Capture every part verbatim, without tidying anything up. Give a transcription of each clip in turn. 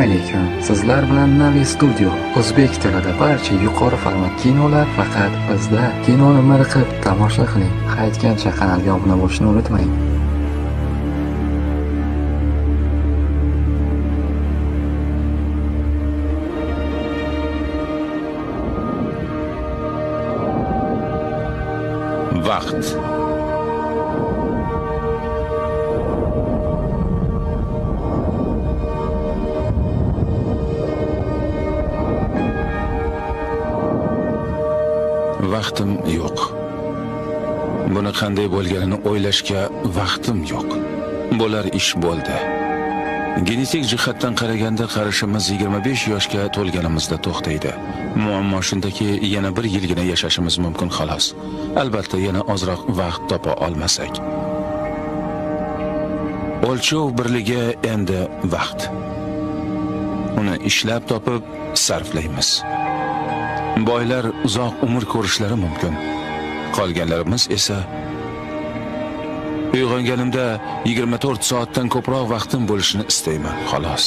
alaykum. Sizlar bilan Navi Studio. O'zbek tilida barcha yuqori format kinolar faqat bizda. Kinoni miriqib tomosha qiling. Qaytgancha kanalga obuna bo'lishni unutmang. Vaqt. Vaqtim yo'q. Buni qanday bo'lganini o'ylashga vaqtim yo'q. Bo'lar ish bo'ldi. Genetik jihatdan qaraganda qarishimiz yigirma besh yoshga to'lganimizda to'xtaydi. Muammo shundaki, yana bir yilgina yashashimiz mumkin xolos. Albatta, yana ozroq vaqt topa olmasak. O'lchov birligi endi vaqt. Uni ishlab topib sarflaymiz. Boylar uzoq umr ko'rishlari mumkin. Qolganlarimiz esa uyg'onganimda yigirma to'rt soatdan ko'proq vaqtim bo'lishini istayman, xolos.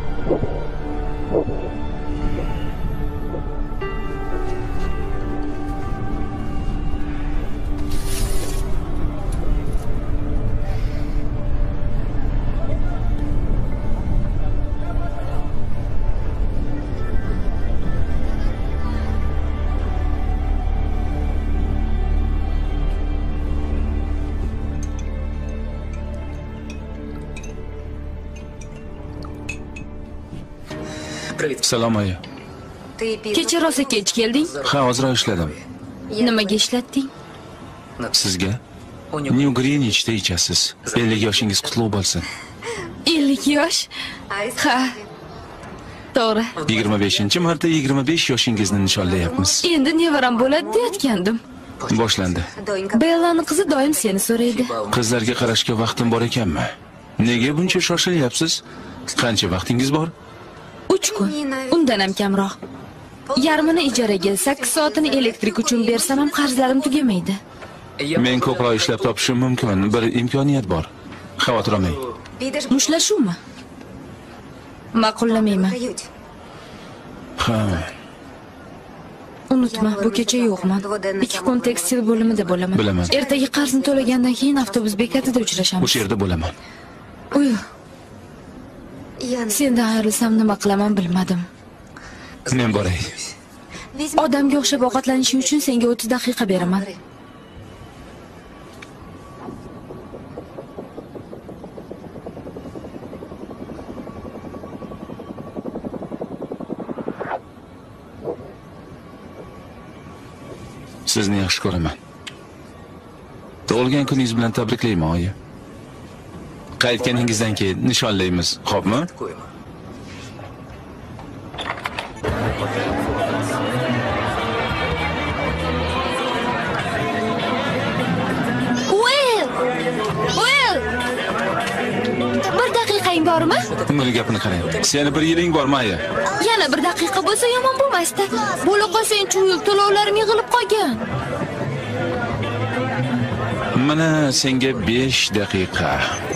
Salom aya. Kecha rosa kech kelding? Ha, ozroq ishladim. Nimaga ishlatding? Sizga New Greenwichda ichasiz. ellik yoshingiz qutlug' bo'lsin. ellik yosh? Ha. To'g'ri. yigirma beshinchi marta yigirma besh yoshingizni nishonlayapmiz. Endi nevaram bo'ladi deyotgandim. Boshlandi. Bellani qizi doim seni so'raydi. Qizlarga qarashga vaqtim bor ekanmi? Nega buncha shoshilyapsiz? Qancha vaqtingiz bor? uch kun. Undan ham kamroq. Yarmini ijaraga, sakkiz soatini elektrik uchun bersam ham qarzlarim tugamaydi. Men ko'proq ishlab topishim mumkin. Bir imkoniyat bor. Xavotir olmang. Mushtlashuvmi? Ma'qullamayman. Ha. Unutma, bu kecha yo'qman. ikki kun tekstil bo'limida bo'laman. Bilaman. Ertaga qarzni to'lagandan keyin avtobus bekatida uchrashamiz. O'sha yerda bo'laman. Uy. Sendan ayrilsam nima qilaman bilmadim. Men boray. Odamga o'xshab ovqatlanishing uchun senga o'ttiz daqiqa beraman. Sizni yaxshi ko'raman. Tug'ilgan kuningiz bilan tabriklayman, oyi. Qaytganingizdan keyin nishonlaymiz, xo'pmi? Will! Will! Bir daqiqang bormi? Buni gapini qarang. Seni bir yiling bormi, aya? Yana bir daqiqa bo'lsa yomon bo'lmasdi. Bo'la qolsang-chi, Will, to'lovlarim yig'ilib qolgan. Mana senga besh daqiqa.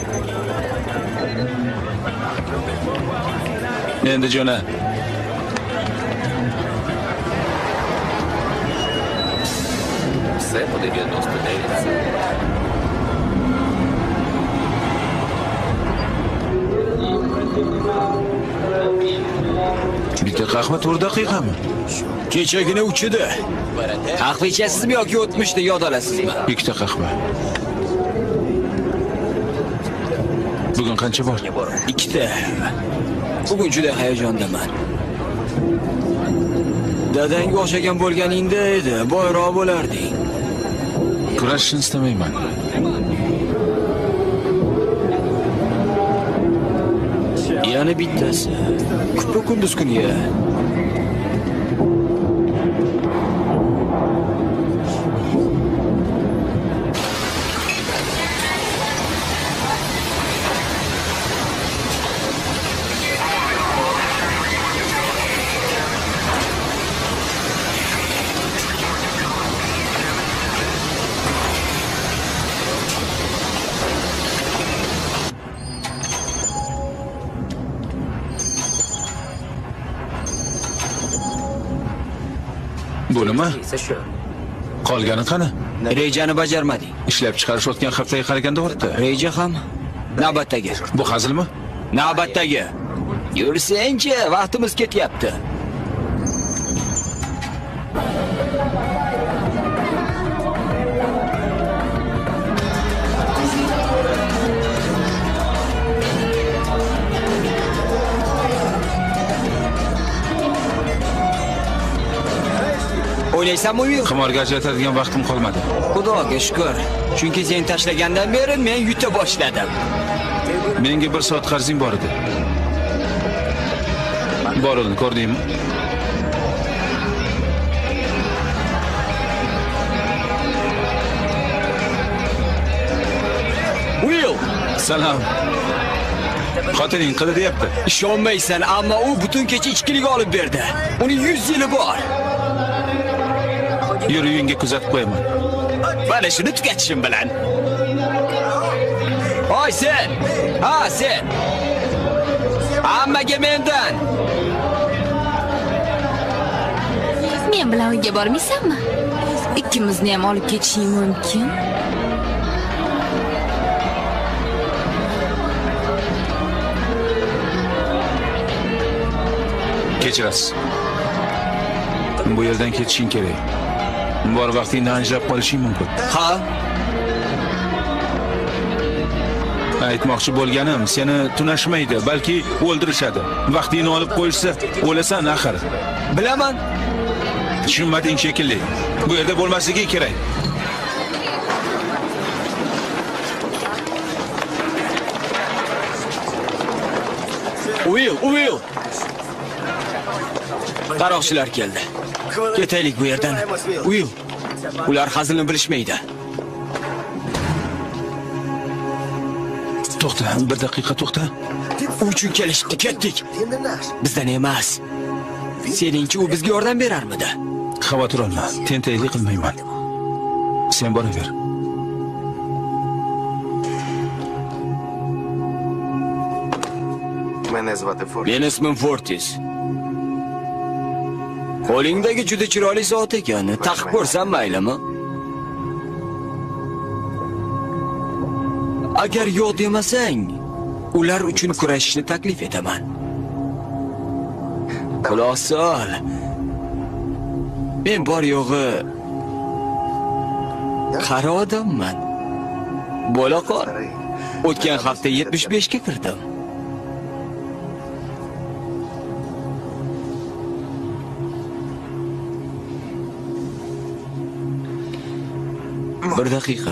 Endi jo'na. Все по девяносто девять. Bitta qahva to'rt daqiqami? Kechagina uch edi. Qahva ichasizmi yoki o'tmishda yod olasizmi? Ikkita qahva. Bugun qancha bor? Ikkita. Bugun juda hayajondaman. Dadangga o'xshagan bo'lganingda edi, boyroq bo'larding. Kurashishni istamayman. Yana bittasi. Kupa kunduz kuniga. Bu nima? Qolgani qani? Rejani bajarmading. Ishlab chiqarish o'tgan haftaga qaraganda ortdi. Reja ham navbatdagi. Bu hazilmi? Navbatdagi. Yursang-chi, vaqtimiz ketyapti. O'ynaysanmi Will? Qimorga ajratadigan vaqtim qolmadi. Xudoga shukr. Chunki sen tashlagandan beri men yuta boshladim. Menga bir soat qarzing bor edi. Borildi, ko'rdingmi? Will, Salom. Xotining qildi deyapti. ishonmaysan, ammo u butun kecha ichkilik olib berdi. Uning yuz yili bor. Yur uyingga kuzatib qo'yaman. Mana shuni tugatishim bilan. Hoy sen! Ha, sen! Hammaga mendan! Men bilan uyga bormaysanmi? Ikkimizni ham olib ketishing mumkin. Kechirasiz. Bu yerdan ketishing kerak. Bor vaqtingni anjlab qolishing mumkin. Ha? Aytmoqchi bo'lganim, seni tunashmaydi, balki o'ldirishadi. Vaqtingni olib qo'yishsa, o'lasan axir. Bilaman. Tushunmading shekilli. Bu yerda bo'lmasligi kerak. Will, Will. Qaroqchilar keldi. Ketaylik bu yerdan. Will. Ular hazilni bilishmaydi. To'xta, bir daqiqa to'xta. U uchun kelishdi, ketdik. Bizdan emas. Seningchi u bizga yordam berarmidi? Xavotir olma, tentaylik qilmayman. Sen boraver. Men ismim Fortis. Qo'lingdagi juda chiroyli soat ekan. Taqib ko'rsam maylimi? Agar yo'q demasang, ular uchun kurashishni taklif etaman. Quloq sol. Men bor yo'g'i qari odamman. Bo'la qol. O'tgan hafta yetmish besh ga kirdim. Bir daqiqa.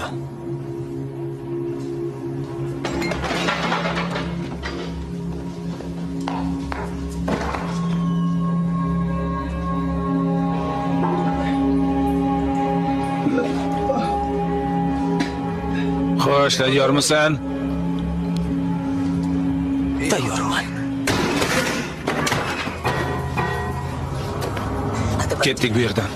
Xo'sh, tayyormisan? Tayyorman. Ketdik bu yerdan.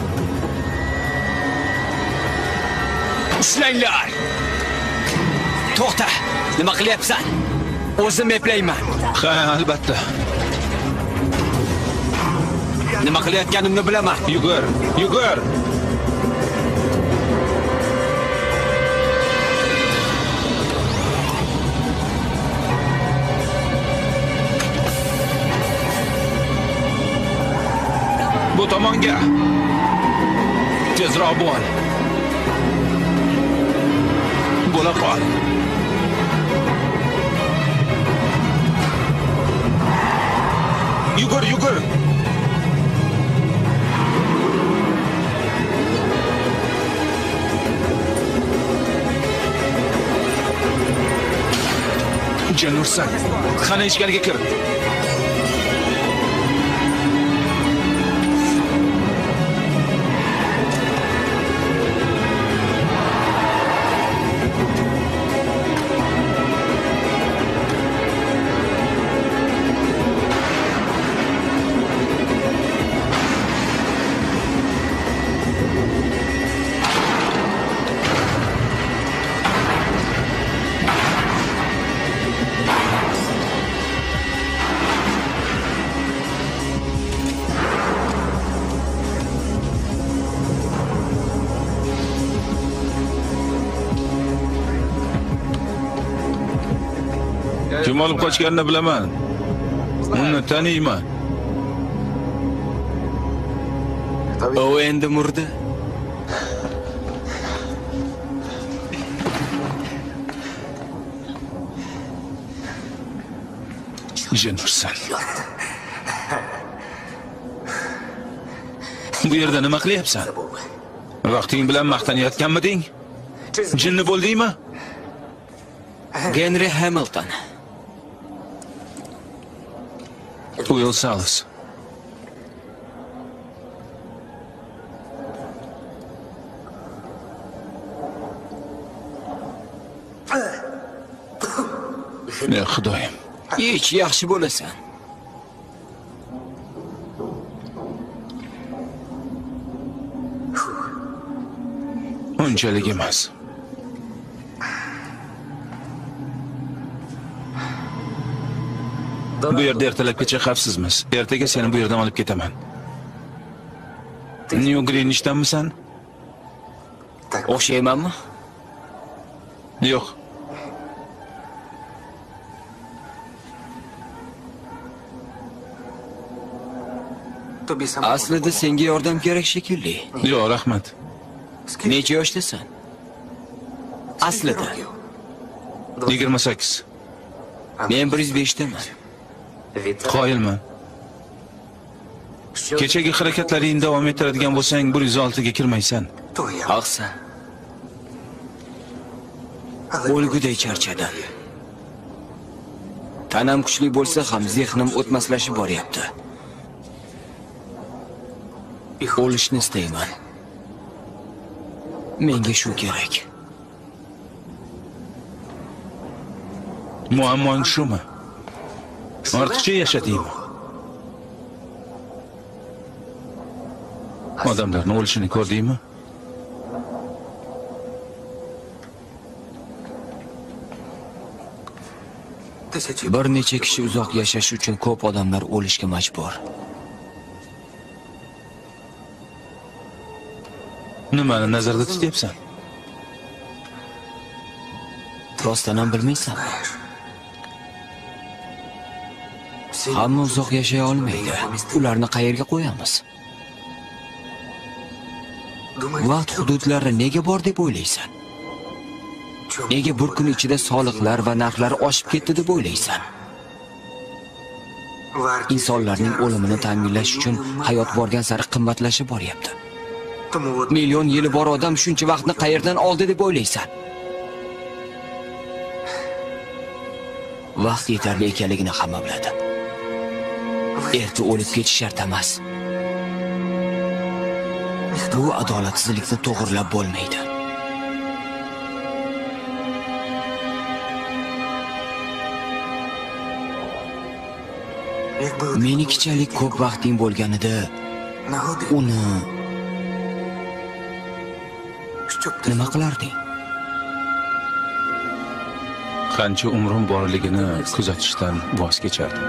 Ushlanglar! To'xta! Nima qilyapsan? O'zim eplayman. Ha, albatta. Nima qilayotganimni bilaman. Yugur, yugur. Bu tomonga. Tezroq bo'l. Bo'la qol. Yugur, yugur. Janursan, qani ichkariga kir. Kim olib qochganini bilaman. Uni taniyman. U endi murdi. Jinursan. Bu yerda nima qilyapsan? Vaqting bilan maqtanayotganmiding? Jinni bo'ldingmi? Henry Hamilton. Will Salas. Ne Xudoyim. Hech yaxshi bo'lasan. Unchalik emas. Bu yerda ertalabgacha xavfsizmiz. Ertaga seni bu yerdan olib ketaman. New Greenwichdanmisan? O'xshaymanmi? Yo'q. Aslida senga yordam kerak shekilli. Yo'q, rahmat. Necha yoshdasan? Aslida yigirma sakkiz. men bir yuz besh daman. Qoyilman. Kechagi harakatlaringni davom ettiradigan bo'lsang, bir yuz olti ga kirmaysan. Haqsan. O'lguday charchadim. Tanam kuchli bo'lsa ham zehnim o'tmaslashib boryapti. O'lishni istayman. Menga shu kerak. Muammong shumi? Ortiqcha yashadingmi? Odamlarning o'lishini ko'rdingmi? Bir necha kishi uzoq yashash uchun ko'p odamlar o'lishga majbur. Nimani nazarda tutyapsan? Rostdan ham bilmaysan. Hamma uzoq yashay olmaydi. Ularni qayerga qo'yamiz? Vaqt hududlari nega bor deb o'ylaysan? Nega bir kun ichida soliqlar va narxlar oshib ketdi deb o'ylaysan? Insonlarning o'limini ta'minlash uchun hayot borgan sari qimmatlashib boryapti. Million yili bor odam shuncha vaqtni qayerdan oldi deb o'ylaysan? Vaqt yetarli ekanligini hamma biladi. Erta o'lib ketish shart emas. Bu adolatsizlikni to'g'rilab bo'lmaydi. Menikichalik ko'p vaqting bo'lganida uni nima qilarding? Qancha umrim borligini kuzatishdan voz kechardim.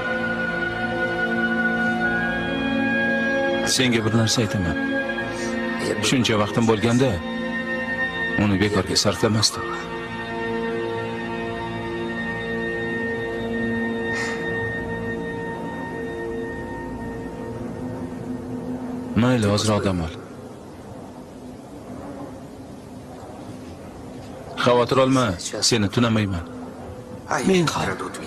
Senga bir narsa aytaman. Shuncha vaqtim bo'lganda uni bekorga sarflamasdim. Mayli, ozroq dam ol. Xavotir olma, seni tunamayman. Men ham.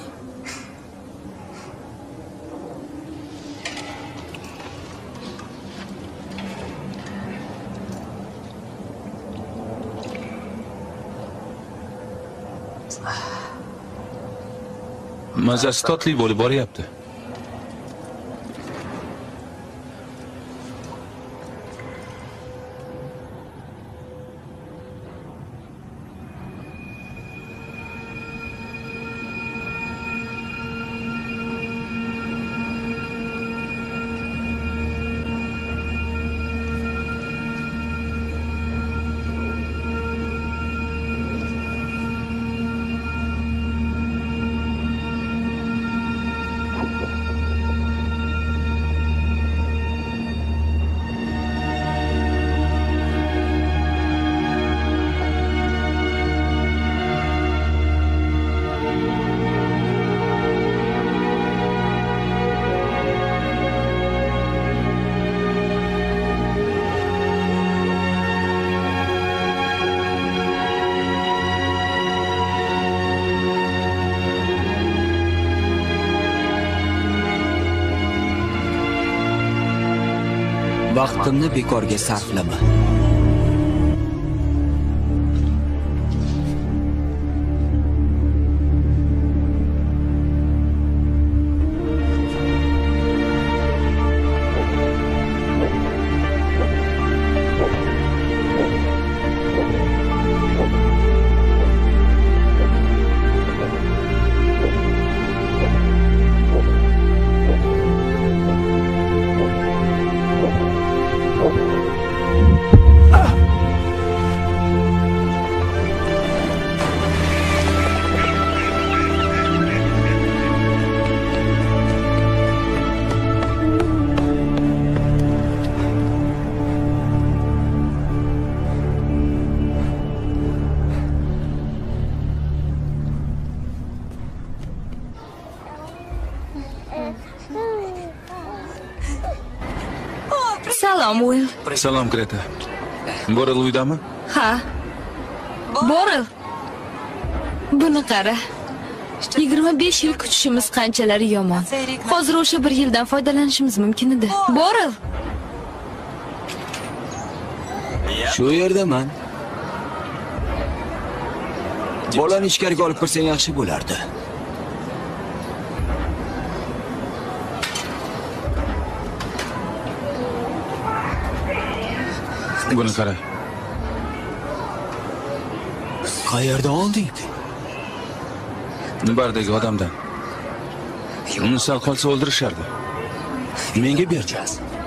Mazasi totli bo'lib boryapti. Vaqtimni bekorga sarflama. Salom, Will. Salom, Greta. Boril uydami? Ha. Boril. Buni qara. yigirma besh yil kutishimiz qanchalar yomon. Hozir o'sha bir yildan foydalanishimiz mumkin edi. Boril. Shu yerdaman. Bolani ichkariga olib kirsang yaxshi bo'lardi. Buni qara. Qayerdan olding? Bardagi odamdan. Uni sal qolsa o'ldirishardi. Menga berdi.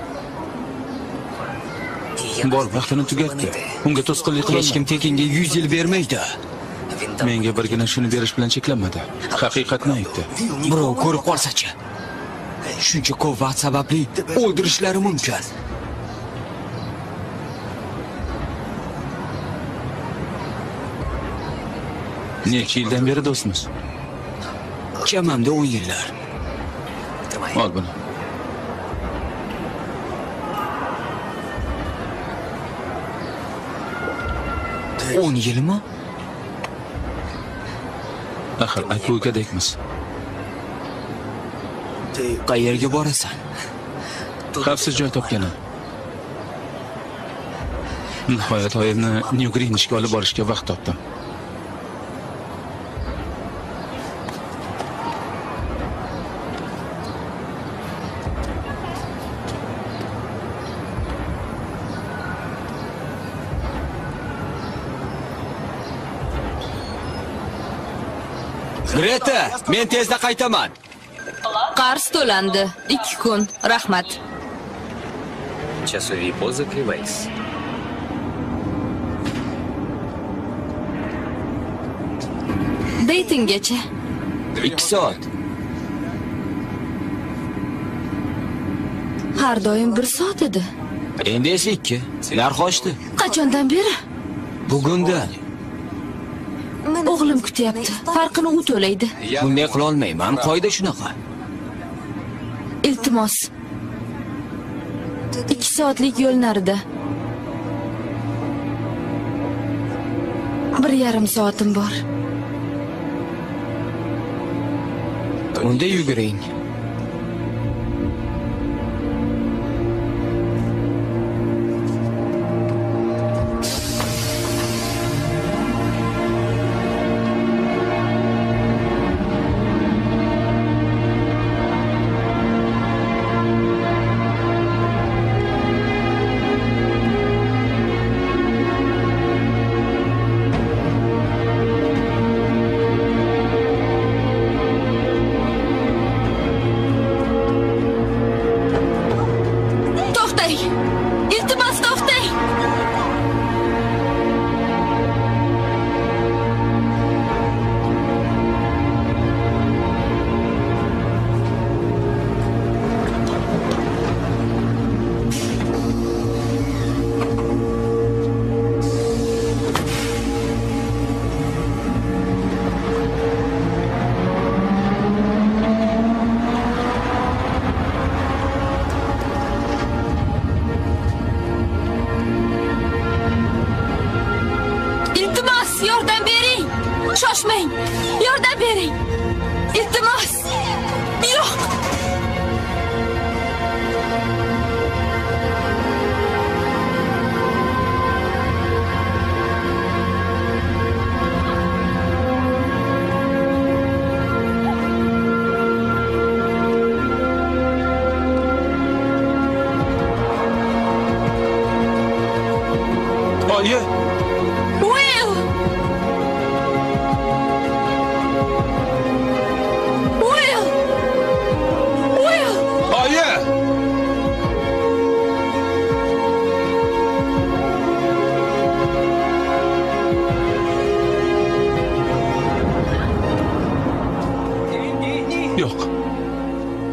Bor vaqtini tugatdi. Unga to'sqinlik qildi. Hech kim tekinga yuz yil bermaydi. Menga birgina shuni berish bilan cheklanmadi. Haqiqatni aytdi. Birov ko'rib qolsa-chi? Shuncha ko'p vaqt sababli o'ldirishlari mumkin. Necha yildan beri do'stmiz? Chamamda o'n yillar. Ol buni. o'n yilmi? Axir aka ukadekmiz. Qayerga borasan? Xavfsiz joy topganman. Nihoyat oyimni New Greenwich olib borishga vaqt topdim. Greta, men tezda qaytaman. Qarz to'landi. ikki kun. Rahmat. Часовой позык и Вейс. Datinggacha. ikki soat. Har doim bir soat edi. Endi esa ikki. Narx oshdi. Qachondan beri? Bugundan. O'g'lim kutyapti. Farqini u to'laydi. Bunday qila olmayman. Qoida shunaqa. Iltimos. ikki soatlik yo'l narida. Bir yarim soatim bor. Unda yuguring. Shoshmang! Yordam bering! Iltimos! Yo'q!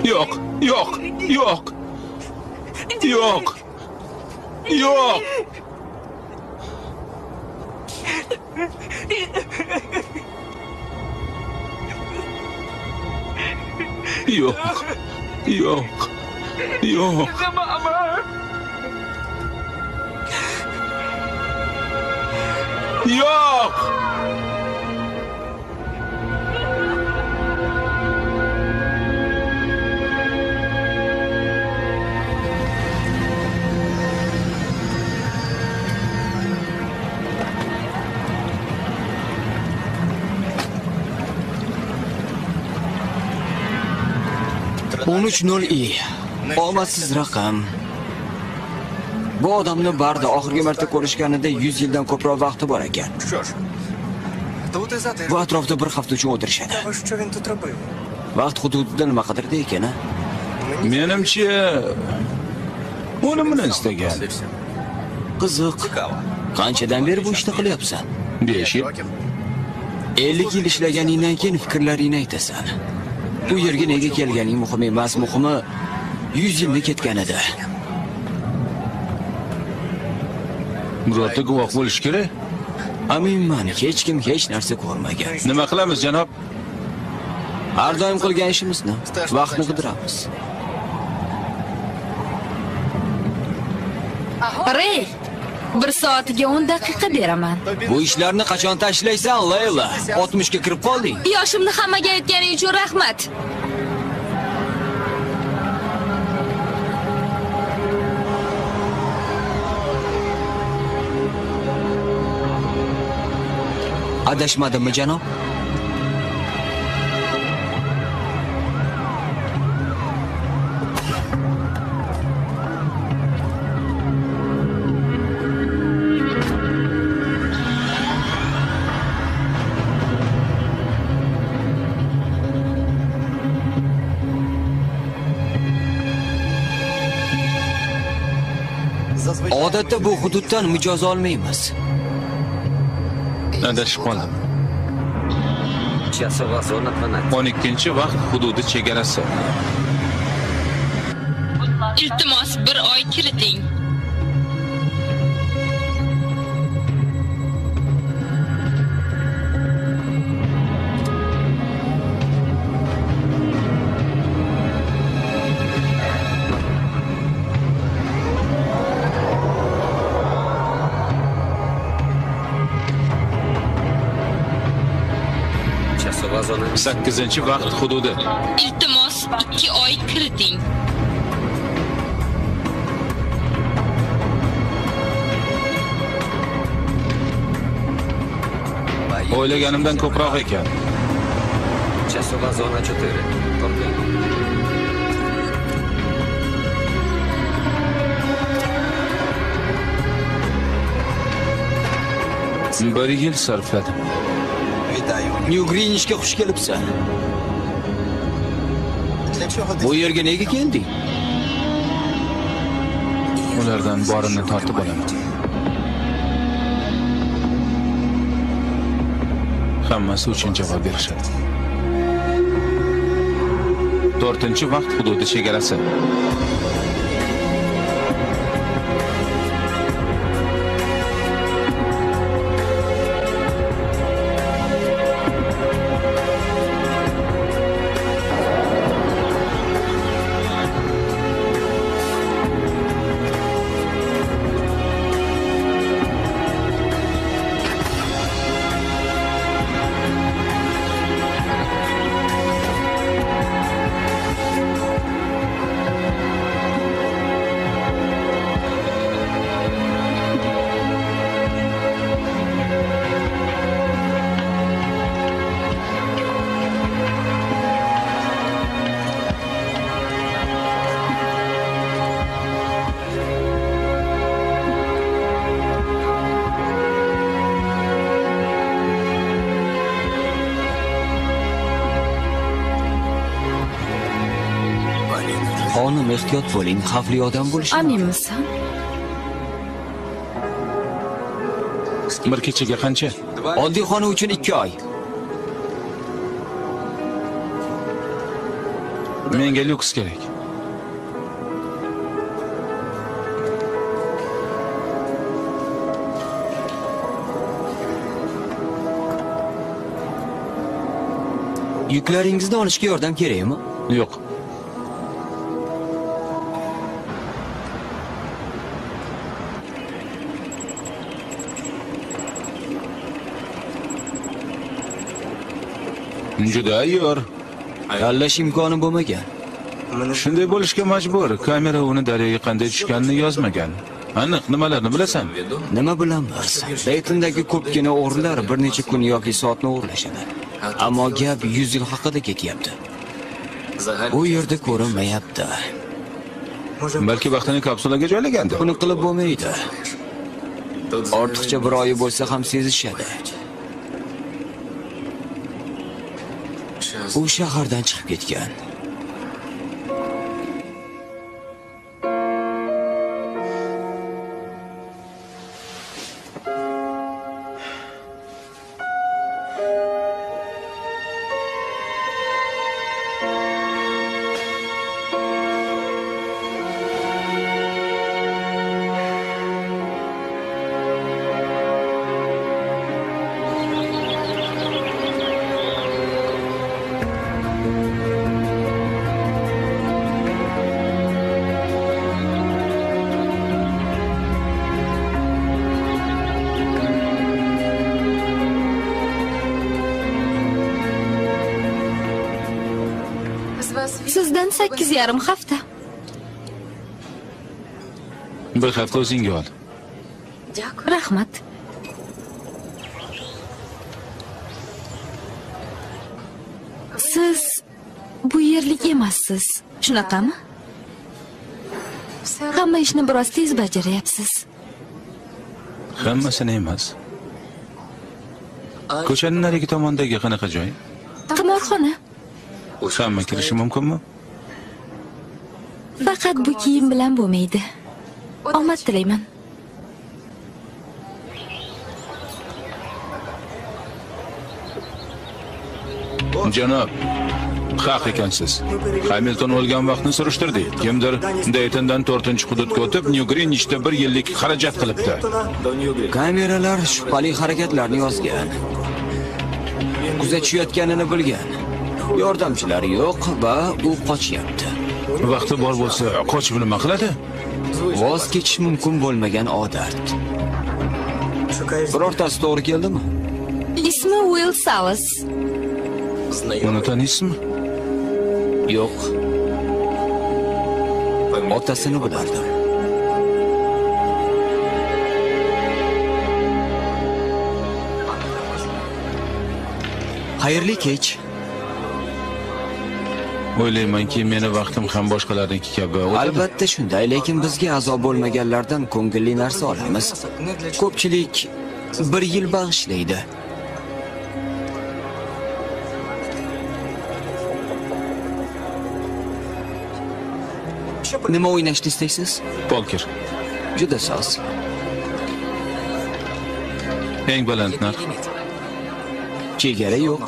Yo'q, yo'q, yo'q. Yo'q. Yo'q. Yo'q. Yo'q. Yo'q. Yo'q. o'n uch nol i. Omadsiz raqam. Bu odamni barda oxirgi marta ko'rishganida yuz yildan ko'proq vaqti bor ekan. Bu atrofda bir hafta uchun o'tirishadi. Vaqt hududida nima qidirdi ekan, a? Menimcha, uni nima istagan? Qiziq. Qanchadan beri bu ishni qilyapsan? besh yil. ellik yil ishlaganingdan keyin fikrlaringni aytasan. Bu yerga nega kelganing muhim emas, muhimi yuz yilni ketganida. Biroqda guvoh bo'lish kerak. Aminman, hech kim hech narsa ko'rmagan. Nima qilamiz, janob? Har doim qilgan ishimizni, vaqtni qidiramiz. Rey, bir soatiga o'n daqiqa beraman. Bu ishlarni qachon tashlaysan, Layla? oltmishga kirib qolding. Yoshimni hammaga aytganing uchun rahmat. Adashmadimmi, janob? Odatda bu hududdan mijoz olmaymiz. Adashib qoldim. o'n ikkinchi vaqt hududi chegarasi. Iltimos, bir oy kiriting. sakkizinchi vaqt hududi. Iltimos, ikki oy kiriting. O'ylaganimdan ko'proq ekan. Часовая зона четыре. bir yil sarfladim. New Greenwich ga xush kelibsan. Bu yerga nega kelding? Ulardan borimni tortib olaman. Hammasi uchun javob berishadi. to'rtinchi vaqt hududi chegarasi. Xonim, ehtiyot bo'ling, xavfli odam bo'lishi. Aminmisan? Bir kechaga qancha? Oddiy xona uchun ikki oy. Menga lyuks kerak. Yuklaringizni olishga yordam kerakmi? Yo'q. Juda yor. Tanlash imkoni bo'lmagan. Shunday bo'lishga majbur. Kamera uni daryoga qanday tushganini yozmagan. Aniq nimalarni bilasan? Nima bilamiz? Daytondagi ko'pgina o'g'rilar bir necha kun yoki soatni o'g'irlashadi. Ammo gap yuz yil haqida ketyapti. U yerda ko'rinmayapti. Balki vaqtini kapsulaga joylagandir. Buni qilib bo'lmaydi. Ortiqcha bir oyi bo'lsa ham sezishadi. U shahardan chiqib ketgan. Sizdan sakkiz yarim hafta. Bir hafta o'zingga ol. Rahmat. Siz bu yerlik emassiz, shunaqami? Hamma ishni biroz tez bajaryapsiz. Hammasini emas. Ko'chaning narigi tomondagi qanaqa joy? Qimorxona. Hamma kirishi mumkinmi? Faqat bu kiyim bilan bo'lmaydi. Omad tilayman. Janob, haq ekansiz. Hamilton o'lgan vaqtni surishtirdik. Kimdir Daytondan to'rtinchi hududga o'tib, New Greenwichda bir yillik xarajat qilibdi. Kameralar shubhali harakatlarni yozgan. Kuzatishayotganini bilgan. Yordamchilari yo'q va u qochyapti. Vaqti bor bo'lsa, qochib nima qiladi? Voz kechish mumkin bo'lmagan odat. Birortasi to'g'ri keldimi? Ismi Will Salas. Uni taniysizmi? Yo'q. Otasini bilardim. Xayrli kech. O'ylaymanki, meni vaqtim ham boshqalarniki kabi o'tadi. Albatta shunday, lekin bizga azob bo'lmaganlardan ko'ngilli narsa olamiz. Ko'pchilik bir yil bag'ishlaydi. Nima o'ynashni istaysiz? Poker. Juda soz. Eng baland narx. Chegara yo'q.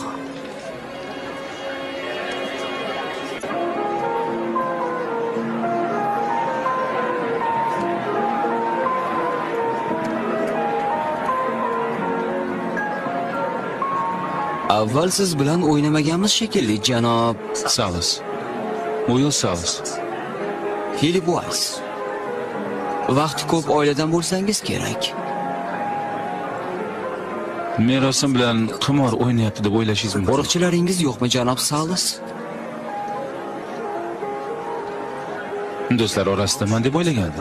Avval siz bilan o'ynamaganmiz shekilli, janob Salas. Will Salas. Philip Weiss. Vaqt ko'p oiladan bo'lsangiz kerak. Merosim bilan qimor o'ynayapti deb o'ylashingiz mumkin. Qo'riqchilaringiz yo'qmi, janob Salas? Do'stlar orasidaman deb o'ylagandim.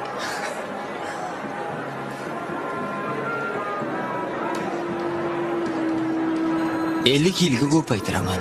ellik yilga ko'paytiraman.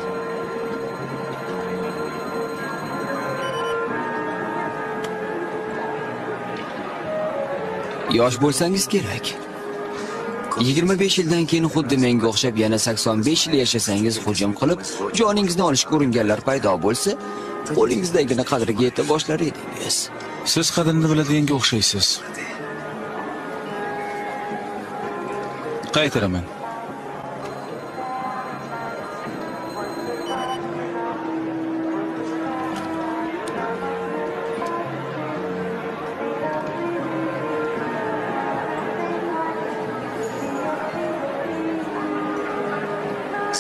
Yosh bo'lsangiz kerak. yigirma besh yildan keyin xuddi menga o'xshab yana sakson besh yil yashasangiz, hujum qilib, joningizni olishga uringanlar paydo bo'lsa, qo'lingizdagini qadriga yeta boshlar edingiz. Siz qadrini biladiganga o'xshaysiz. Qaytaraman.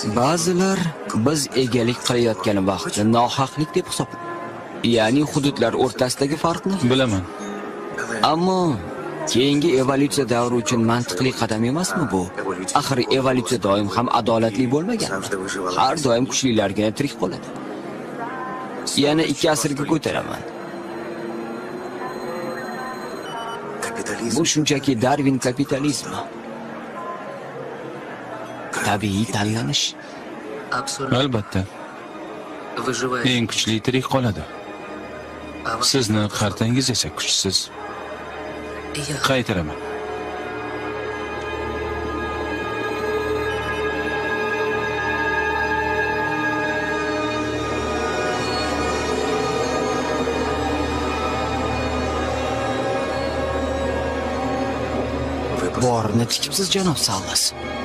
Ba'zilar biz egalik qilayotgan vaqtni nohaqlik deb hisoblaydi. Ya'ni hududlar o'rtasidagi farqni Bilaman. Ammo keyingi evolyutsiya davri uchun mantiqli qadam emasmi bu? Axir evolyutsiya doim ham adolatli bo'lmagan. Har doim kuchlilargina tirik qoladi. Yana ikki asrga ko'taraman. Bu shunchaki Darwin kapitalizmi. Tabiiy tanlanish. Albatta. Eng kuchli tirik qoladi. Sizni qartangiz esa kuchsiz. Qaytaraman. Borni tikibsiz janob Sallas.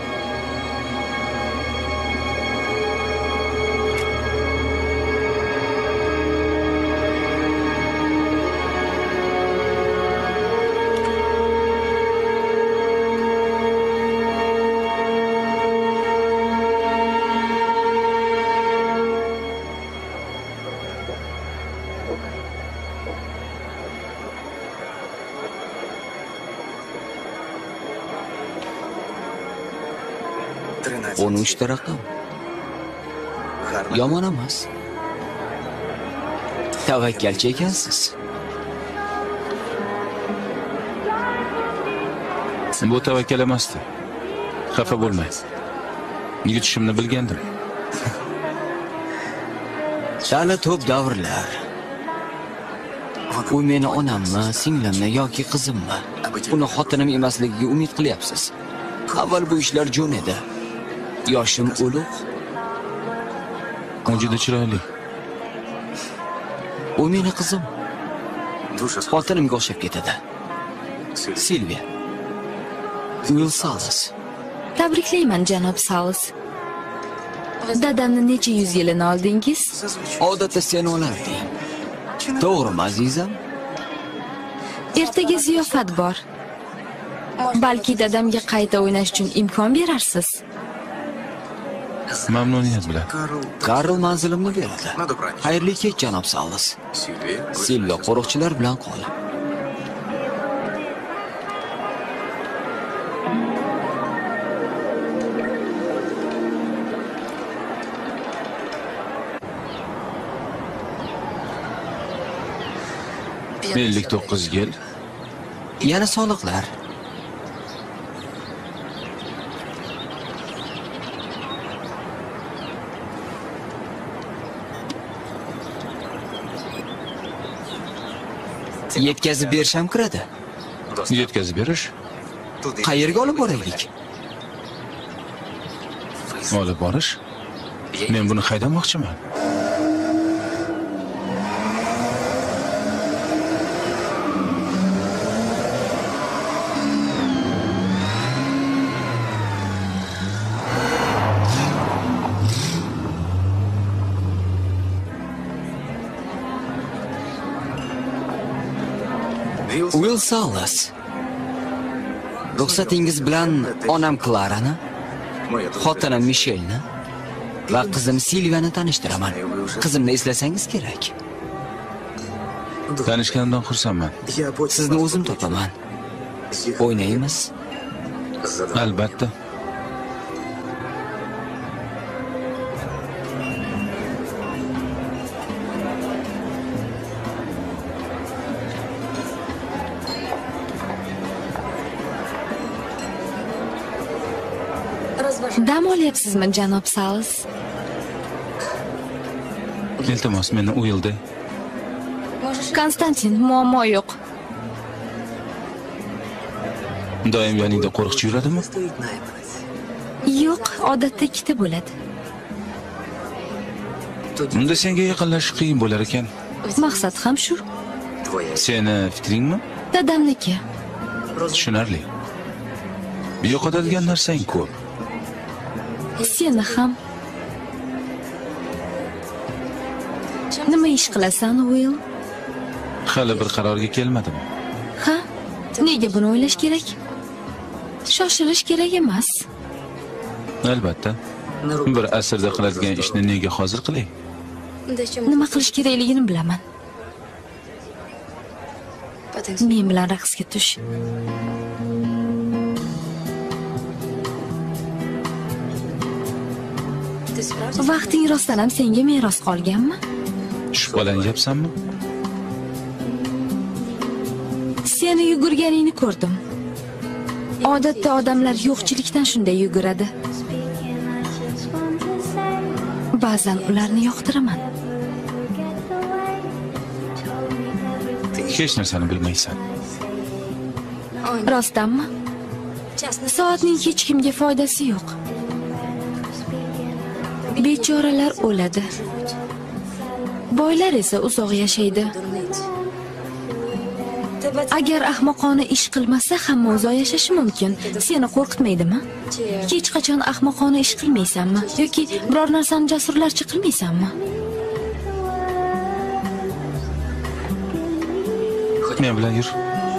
o'n uch ta raqam. Yomon emas. Tavakkalchi ekansiz. Bu tavakkal emasdi. Xafa bo'lmang. Yutishimni bilgandim. Chala to'p davrlar. U meni onammi, singlimmi yoki qizimmi? Uni xotinim emasligiga umid qilyapsiz. Avval bu ishlar jo'n edi. Yoshim ulug'. U juda chiroyli. U meni qizim. Xotinimga o'xshab ketadi. Silvia. Will Sallas. Tabriklayman, janob Sallas. Dadamni necha yuz yilini oldingiz? Odatda sen olarding. To'g'rimi, azizam? Ertaga ziyofat bor. Balki dadamga qayta o'ynash uchun imkon berarsiz. Mamnuniyat bilan. Karl manzilimni beradi. Xayrli kech, janob Sallas. Silvia qo'riqchilar bilan qol. ellik to'qqiz yil. Yana soliqlar. Yetkazib berisham kiradi. Yetkazib berish? Qayerga olib boraylik? Olib borish? Men buni haydamoqchiman. Will Sallas. Ruxsatingiz bilan onam Klarani, xotinim Michelni va qizim Silviyani tanishtiraman. Qizimni eslasangiz kerak. Tanishganimdan xursandman. Sizni o'zim topaman. O'ynaymiz? Albatta. Dam olyapsizmi, janob Sallas? Iltimos, meni uyildi. Konstantin, muammo yo'q. Doim yoningda qo'riqchi yuradimi? Yo'q, odatda ikkita bo'ladi. Unda senga yaqinlashish qiyin bo'lar ekan. Maqsad ham shu. Seni fikringmi? Dadamniki. Tushunarli. Yo'qotadigan narsang ko'p. Seni ham. Nima ish qilasan, Will? Hali bir qarorga kelmadim. Ha? Nega buni o'ylash kerak? Shoshilish kerak emas. Albatta. Bir asrda qiladigan ishni nega hozir qilay? Nima qilish kerakligini bilaman. Men bilan raqsga tush. Vaqting rostdan ham senga meros qolganmi? Shubhalanyapsanmi? Seni yugurganingni ko'rdim. Odatda odamlar yo'qchilikdan shunday yuguradi. Ba'zan ularni yoqtiraman. Hech narsani bilmaysan. Rostdanmi? Soatning hech kimga foydasi yo'q. Bechoralar o'ladi. Boylar esa uzoq yashaydi. Agar ahmoqona ish qilmasa, hamma uzoq yashashi mumkin. Seni qo'rqitmaydimi? Hech qachon ahmoqona ish qilmaysanmi yoki biror narsani jasurlarcha qilmaysanmi? Men bilan yur.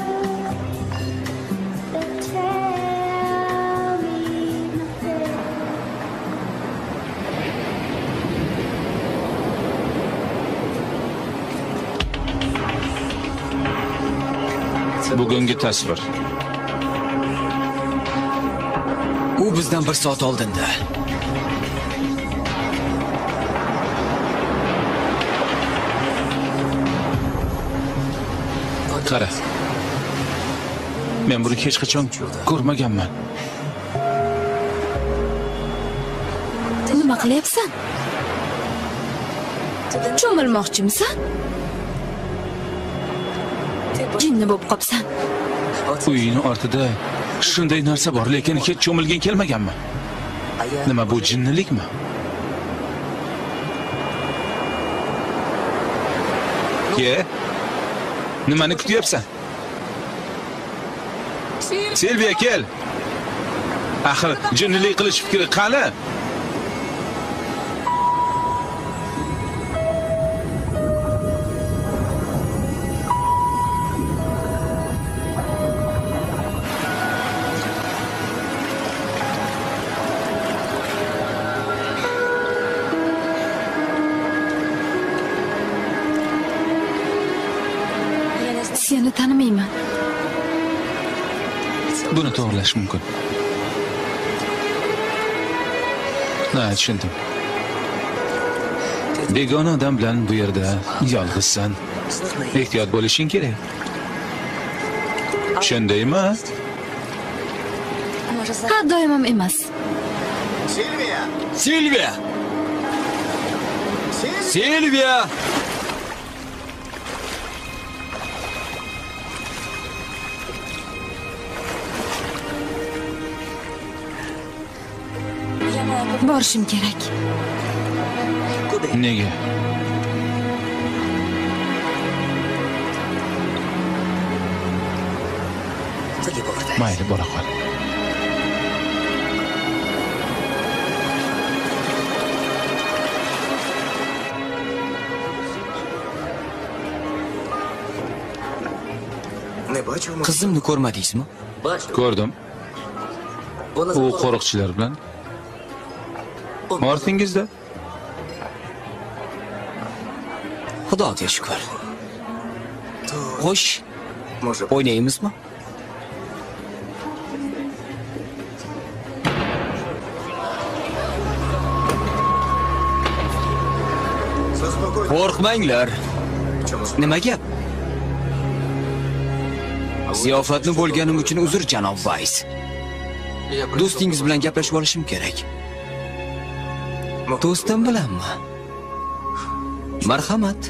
Bugungi tasvir. U bizdan bir soat oldinda. Qara. Men buni hech qachon ko'rmaganman. Nima qilyapsan? Cho'milmoqchimisan? Jinni bo'lib qopsan. Uyning ortida shunday narsa bor, lekin hech cho'milgin kelmaganmi? Nima bu, jinnilikmi? Ke? Nimani kutyapsan? Silviya, kel. Axir jinnilik qilish fikri qani? Seni tanimayman. Buni to'g'rilash mumkin. Ha, tushundim. Begona odam bilan bu yerda yolg'izsan. Ehtiyot bo'lishing kerak. Shundaymi? Ha, doim ham emas. Silviya! Silviya! Silviya! Borishim kerak. Nega? Mayli, bora qol. Qizimni ko'rmadingizmi? Ko'rdim. U qo'riqchilar bilan ortingizda. Xudoga shukr. Xo'sh, o'ynaymizmi? Qo'rqmanglar. Nima gap? Ziyofatni bo'lganim uchun uzr, janob Vays. Do'stingiz bilan gaplashib olishim kerak. Do'stim bilanmi? Marhamat.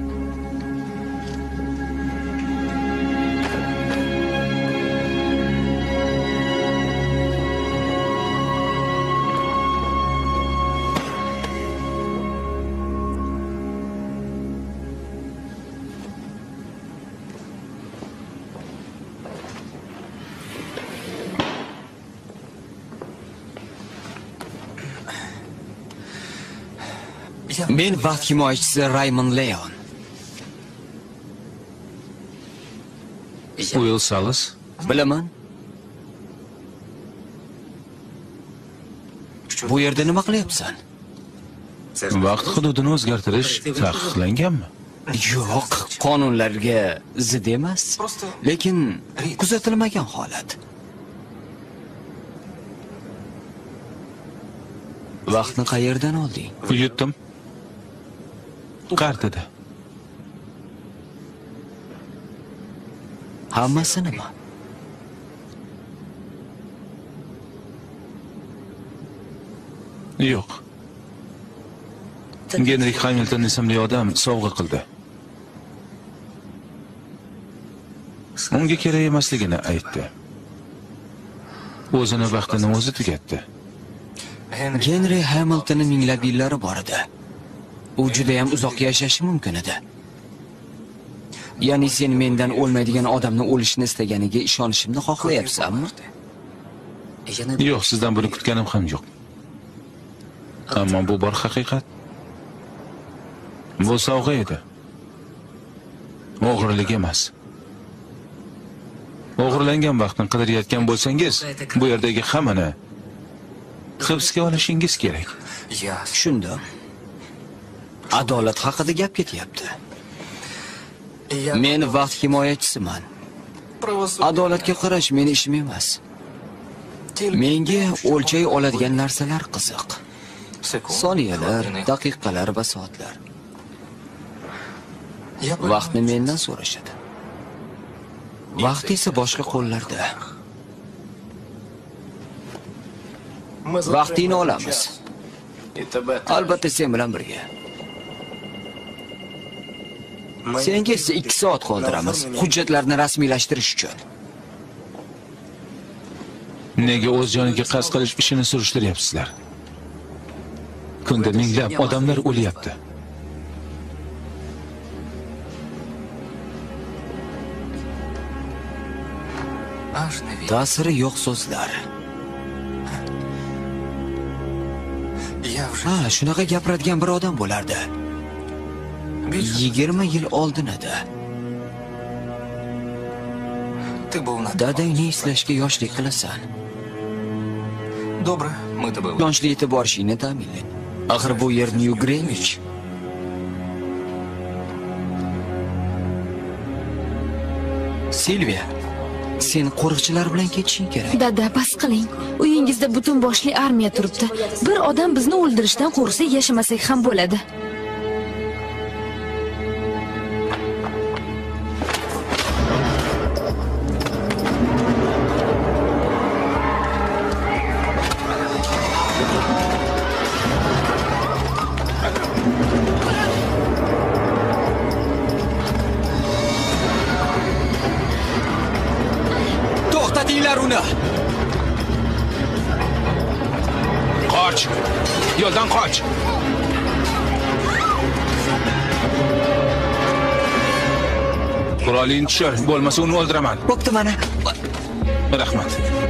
Men vaqt himoyachisi Raymond Leon. Will Salas. bu yerda nima qilyapsan? Vaqt hududini o'zgartirish taqiqlanganmi? Yo'q, qonunlarga zid emas, lekin kuzatilmagan holat. Vaqtni qayerdan olding? Yutdim. Qartida. Hammasi nima? Yo'q. Genrik Hamilton ismli odam sovg'a qildi. Unga kerak emasligini aytdi. O'zini vaqtini o'zi tugatdi. Henry Hamiltonning minglab yillari bor edi. U juda ham uzoq yashashi mumkin edi. Ya'ni sen mendan o'lmaydigan odamni o'lishini istaganiga ishonishimni xohlayapsanmi? Yo'q, sizdan buni kutganim ham yo'q. Ammo bu bor haqiqat. Bu sovg'a edi. O'g'rilik emas. O'g'irlangan vaqtni qidirayotgan bo'lsangiz, bu yerdagi hammani hibsga olishingiz kerak. Tushundim. Adolat haqida gap ketyapti. Men vaqt himoyachisiman. Adolatga qarash meni ishim emas. Menga o'lchay oladigan narsalar qiziq. Soniyalar, daqiqalar va soatlar. Vaqtni mendan so'rashadi. Vaqt esa boshqa qo'llarda. Vaqtini olamiz. Albatta sen bilan birga. Senga esa ikki soat qoldiramiz hujjatlarni rasmiylashtirish uchun. Nega o'z joniga qasd qilish ishini surishtiryapsizlar? Kunda minglab odamlar o'lyapti. Ta'siri yo'q so'zlar. Ha, shunaqa gapiradigan bir odam bo'lardi. yigirma yil oldin edi. Dadangni eslashga yoshlik qilasan. Yoshli etib borishingni ta'minlang. Axir bu yer New Greenwich. Silvia, sen qo'riqchilar bilan ketishing kerak. Dada, bas qiling. Uyingizda butun boshli armiya turibdi. Bir odam bizni o'ldirishdan qo'rqsa, yashamasak ham bo'ladi. To'xtatinglar uni. Qoch. Yo'ldan qoch. Qurolingni tushir, bo'lmasa uni o'ldiraman. Bo'pti mana. Rahmat.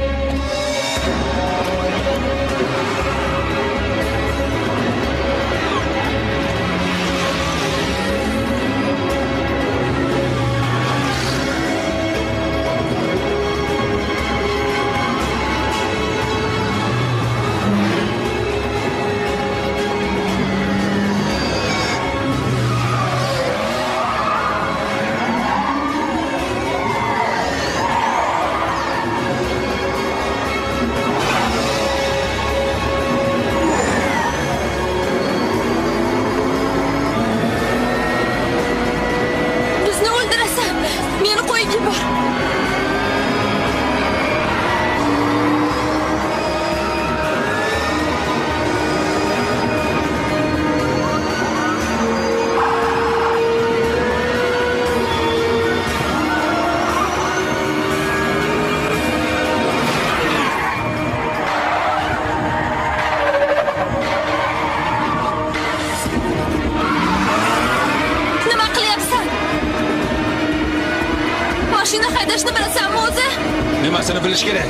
Nimasini bilish kerak?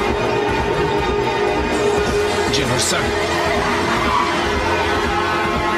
Jimirsan.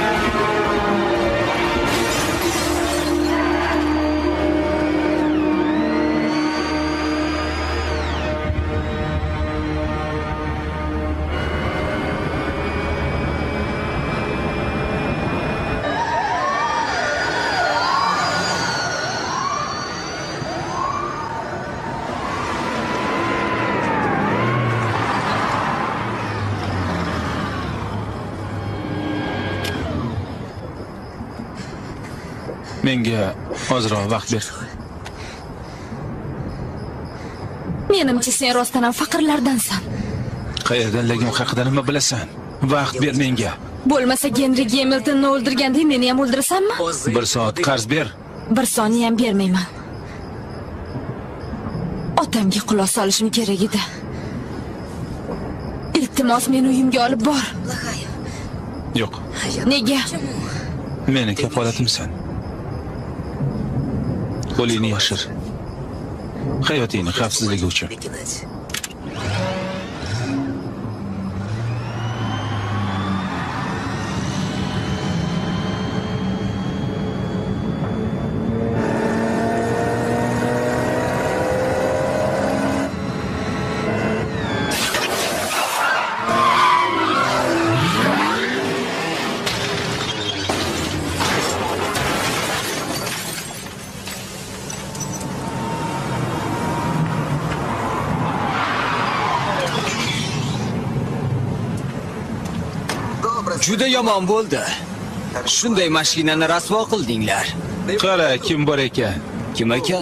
Menga ozroq vaqt ber. Menimcha sen rostdan ham faqirlardansan. Qayerdanligim haqida nima bilasan? Vaqt ber menga. Bo'lmasa Henry Hamiltonni o'ldirganda meni ham o'ldirasanmi? Bir soat qarz ber. Bir soniya ham bermayman. Otamga quloq solishim kerak edi. Iltimos meni uyimga olib bor. Yo'q. Nega? Meni kafolatimsan. Qo'lingni yashir. Hayotingni xavfsizligi uchun. Juda yomon bo'ldi. Shunday mashinani rasvo qildinglar. Qara, kim bor ekan? Kim ekan?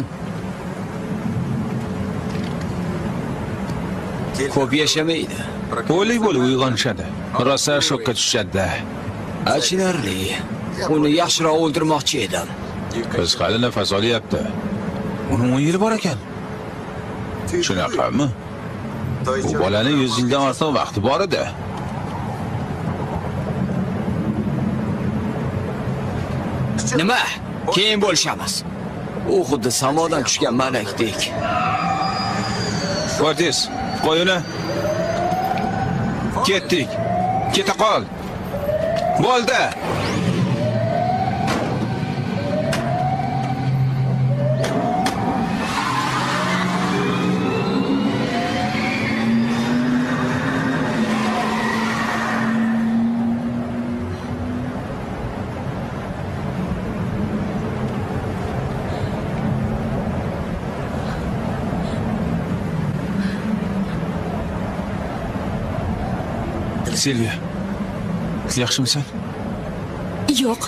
Ko'p yashamaydi. O'lik bo'lib uyg'onishadi. Rosa shokka tushadi. Achinarli. Uni yaxshiroq o'ldirmoqchi edim. Qiz hali nafas olyapti. Uning o'n yili bor ekan. Shunaqami? Bu bolani yuz yildan ortiq vaqti bor edi. Nima? Keyin bo'lishamiz. U xuddi samodan tushgan malakdek. Cortez, qo'y uni. Ketdik. Keta qol. Bo'ldi. Silvia, yaxshimisan? Yo'q.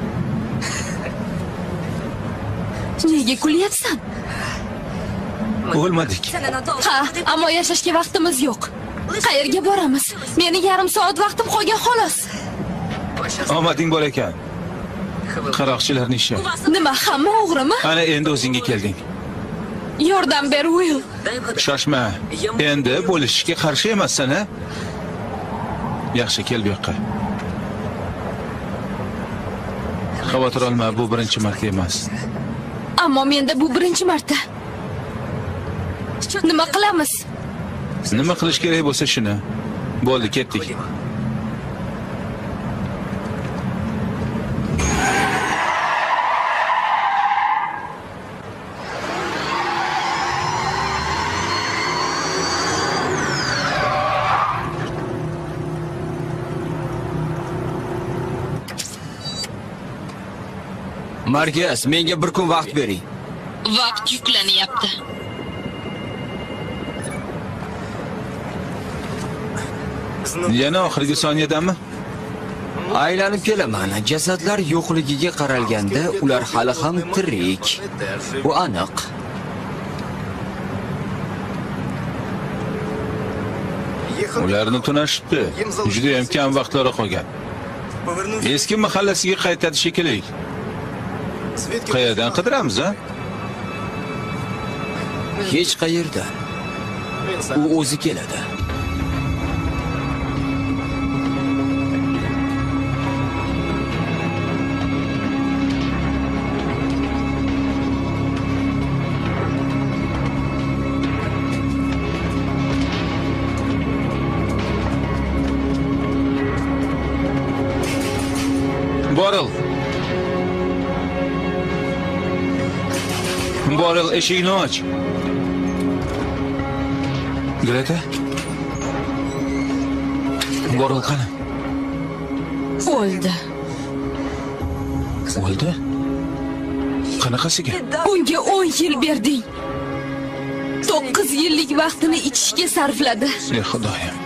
Nega kulyapsan? O'lmadik. Ha, ammo yashashga vaqtimiz yo'q. Qayerga boramiz? Meni yarim soat vaqtim qolgan xolos. Omading bor ekan. Qaroqchilarning ishi. Nima, hamma o'g'rimi? Ana endi o'zingga kelding. Yordam ber, Will. Shoshma. Endi bo'lishishga qarshi emassan-a? Yaxshi, kel bu yoqqa. Xavotir olma, bu birinchi marta emas. Ammo menda bu birinchi marta. Nima qilamiz? Nima qilish kerak bo'lsa shuni. Bo'ldi, ketdik. Markaz, menga bir kun vaqt bering. Vaqt yuklanyapti. Yana oxirgi soniyadami? Aylanib kelaman. Jasadlar yo'qligiga qaralganda ular hali ham tirik. Bu aniq. Ularni tunashibdi. Juda ham kam vaqtlari qolgan. Eski mahallasiga qaytadi shekilli. Qayerdan qidiramiz, ha? Hech qayerdan. U o'zi keladi. Boril. Boril, eshikni och. Greta? Boril qani? O'ldi. O'ldi? Qanaqasiga? Unga o'n yil berding. to'qqiz yillik vaqtini ichishga sarfladi. Ey Xudoyim.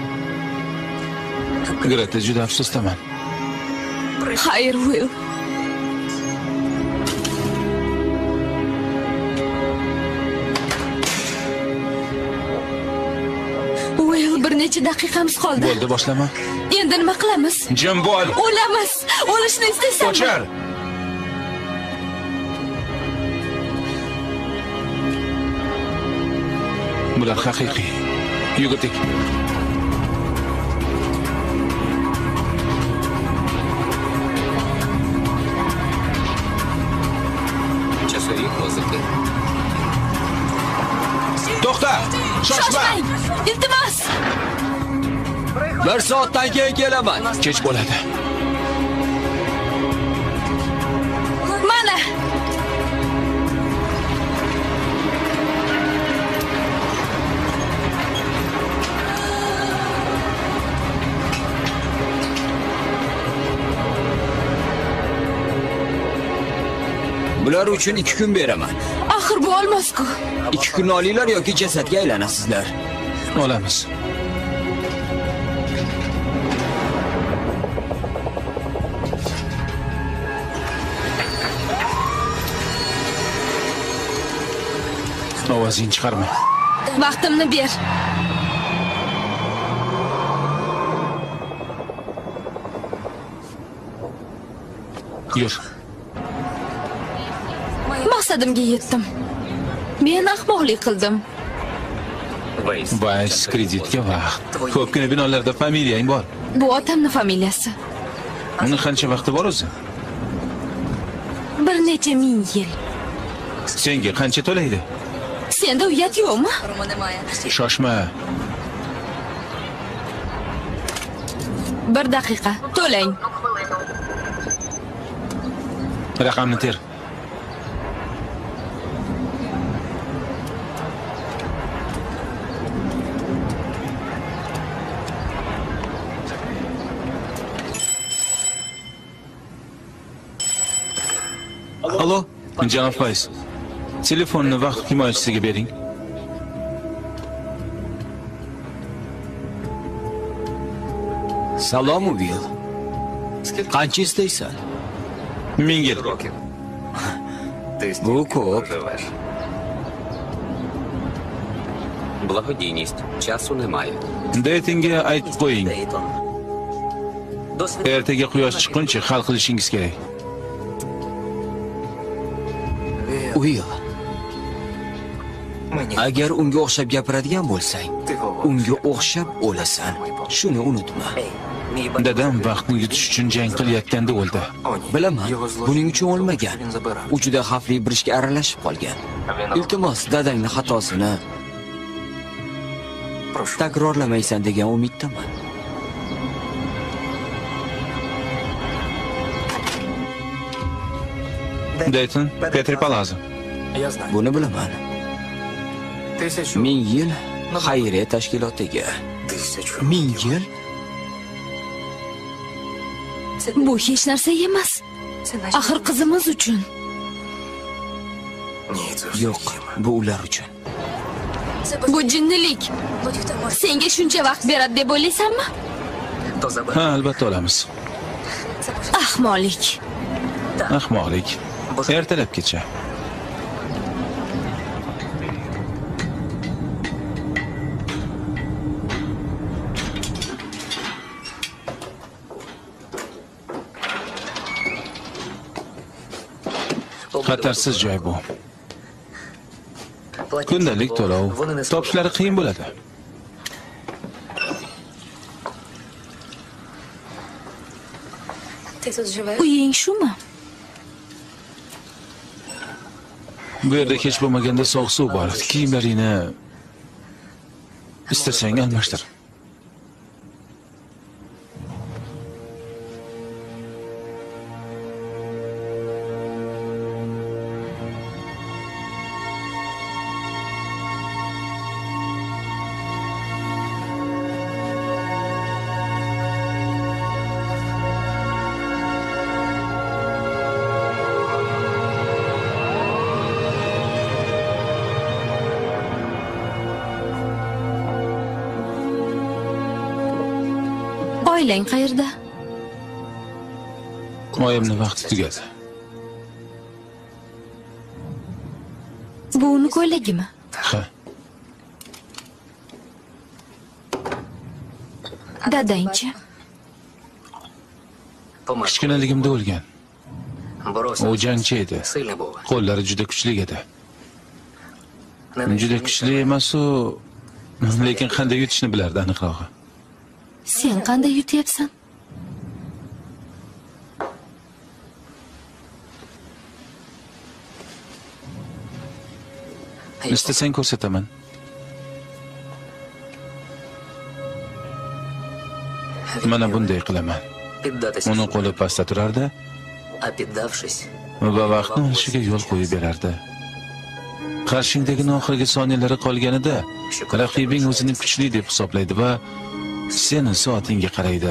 Greta, juda afsusdaman. Xayr, Will. bir necha daqiqamiz qoldi. Bo'ldi, boshlama. Endi nima qilamiz? Jim bo'l. O'lamiz. O'lishni istaysanmi? Qochar. Bular haqiqiy. Yugurdik. Часовик hozirga. To'xta! Shoshma! Iltimos! Bir soatdan keyin kelaman. Kech bo'ladi. Mana! Bular uchun ikki kun beraman. Axir bu olmaz-ku. ikki kun olinglar yoki jasadga aylanasizlar. Olamiz. Ovozingni chiqarma. Vaqtimni ber. Yur. Maqsadimga yetdim. Men ahmoqlik qildim. Bays kreditga vaqt. Ko'pgina binolarda familiyang bor. Bu otamning familiyasi. Uni qancha vaqti bor o'zi? Bir necha ming yil. Senga qancha to'laydi? Senda uyat yo'qmi? Shoshma. Bir daqiqa. To'lang. Raqamni ter. Alo? Janob Bays. Telefonni vaqt himoyachisiga bering. Salom Will. Qancha istaysan? Ming yil. Bu ko'p. Благодійність. Часу немає. Datingga aytib qo'ying. Ertaga quyosh chiqquncha hal qilishingiz kerak. Will. Agar unga o'xshab gapiradigan bo'lsang, unga o'xshab o'lasan. Shuni unutma. Dadam vaqtni yutish uchun jang qilayotganda o'ldi. Bilaman, buning uchun o'lmagan. U juda xavfli bir ishga aralashib qolgan. Iltimos, dadangning xatosini takrorlamaysan degan umiddaman. Dayton, Petri Palazzo. Buni bilaman. Ming yil xayriya tashkilotiga. Ming yil? Bu hech narsa emas. Axir qizimiz uchun. Yo'q, bu ular uchun. Bu jinnilik. Senga shuncha vaqt beradi deb o'ylaysanmi? Ha, albatta olamiz. Ahmoqlik. Ahmoqlik. Ertalabgacha. Xatarsiz joy bu. Kundalik to'lov, topishlari qiyin bo'ladi. Uying shumi? Bu yerda hech bo'lmaganda sovuq suv bor. Kiyimlaringni istasang almashtir. Oilang qayerda? Oyimning vaqti tugadi. Bu uni ko'ylagimi? Ha. Dadangchi? Kichkinaligimda o'lgan. U jangchi edi. Qo'llari juda kuchli edi. Juda kuchli emas-u, lekin qanday yutishni bilardi aniqrog'i. Sen qanday yutyapsan? Istasang ko'rsataman. Mana bunday qilaman. Uni qo'li pastda turardi va vaqtni o'tishiga yo'l qo'yib berardi. Qarshingdagi oxirgi soniyalari qolganida raqibing o'zini kuchli deb hisoblaydi va seni soatingga qaraydi.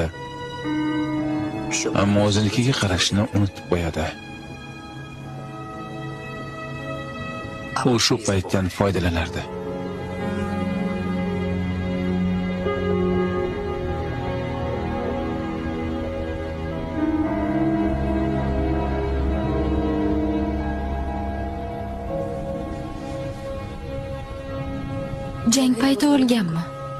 Ammo o'zinikiga qarashni unutib qo'yadi. U shu paytdan foydalanardi. Jang payti o'lganmi?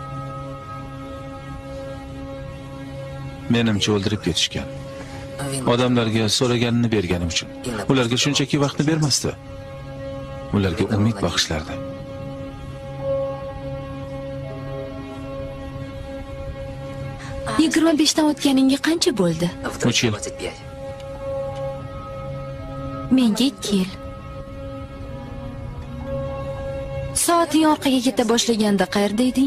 Menimcha o'ldirib ketishgan. Odamlarga so'raganini berganim uchun. Ularga shunchaki vaqtni bermasdi. Ularga umid bag'ishlardi. yigirma besh dan o'tganingga qancha bo'ldi? uch yil. Menga ikki yil. Soating orqaga keta boshlaganda qayerda eding?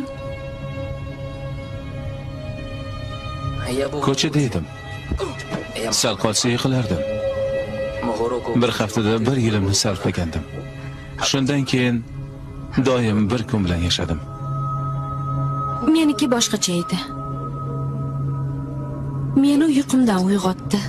Ko'chada edim. Sal qolsa yiqilardim. Bir haftada bir yilimni sarflagandim. Shundan keyin doim bir kun bilan yashadim. Meniki boshqacha edi. Meni uyqumdan uyg'otdi.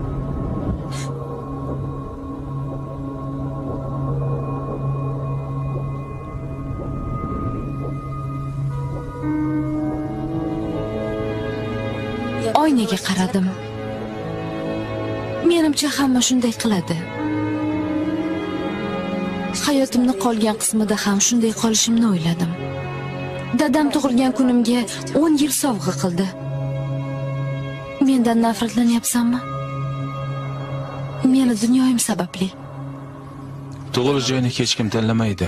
Oynaga qaradim. Menimcha hamma shunday qiladi. Hayotimning qolgan qismida ham shunday qolishimni o'yladim. Dadam tug'ilgan kunimga o'n yil sovg'a qildi. Mendan nafratlanyapsanmi? Meni dunyoyim sababli. Tug'ilish joyini hech kim tanlamaydi.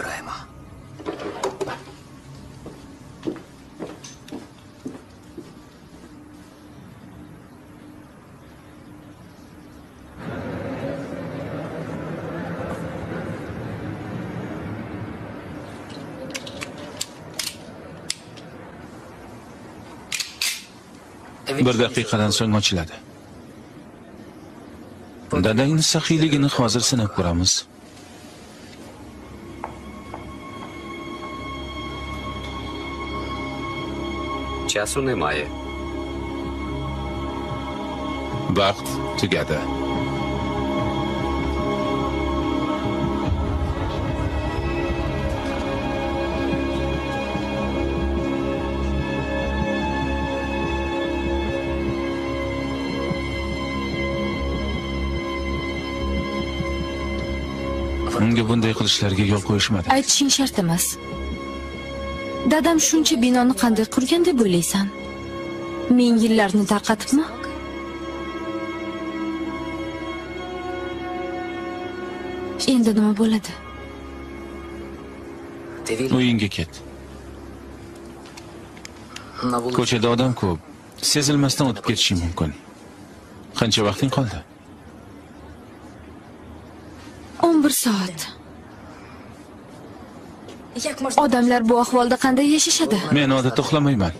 Bir daqiqadan so'ng ochiladi. Dadangning saxiyligini hozir sinab ko'ramiz. Часу немає. Vaqt tugadi. Unga bunday qilishlarga yo'l qo'yishmadi. Aytishing shart emas. Dadam shuncha binoni qanday qurgan deb o'ylaysan? Ming yillarni tarqatibmi? Endi nima bo'ladi? Uyingga ket. Ko'chada odam ko'p. Sezilmasdan o'tib ketishi mumkin. Qancha vaqting qoldi? o'n bir soat. Odamlar bu ahvolda qanday yashashadi? Men odatda uxlamayman.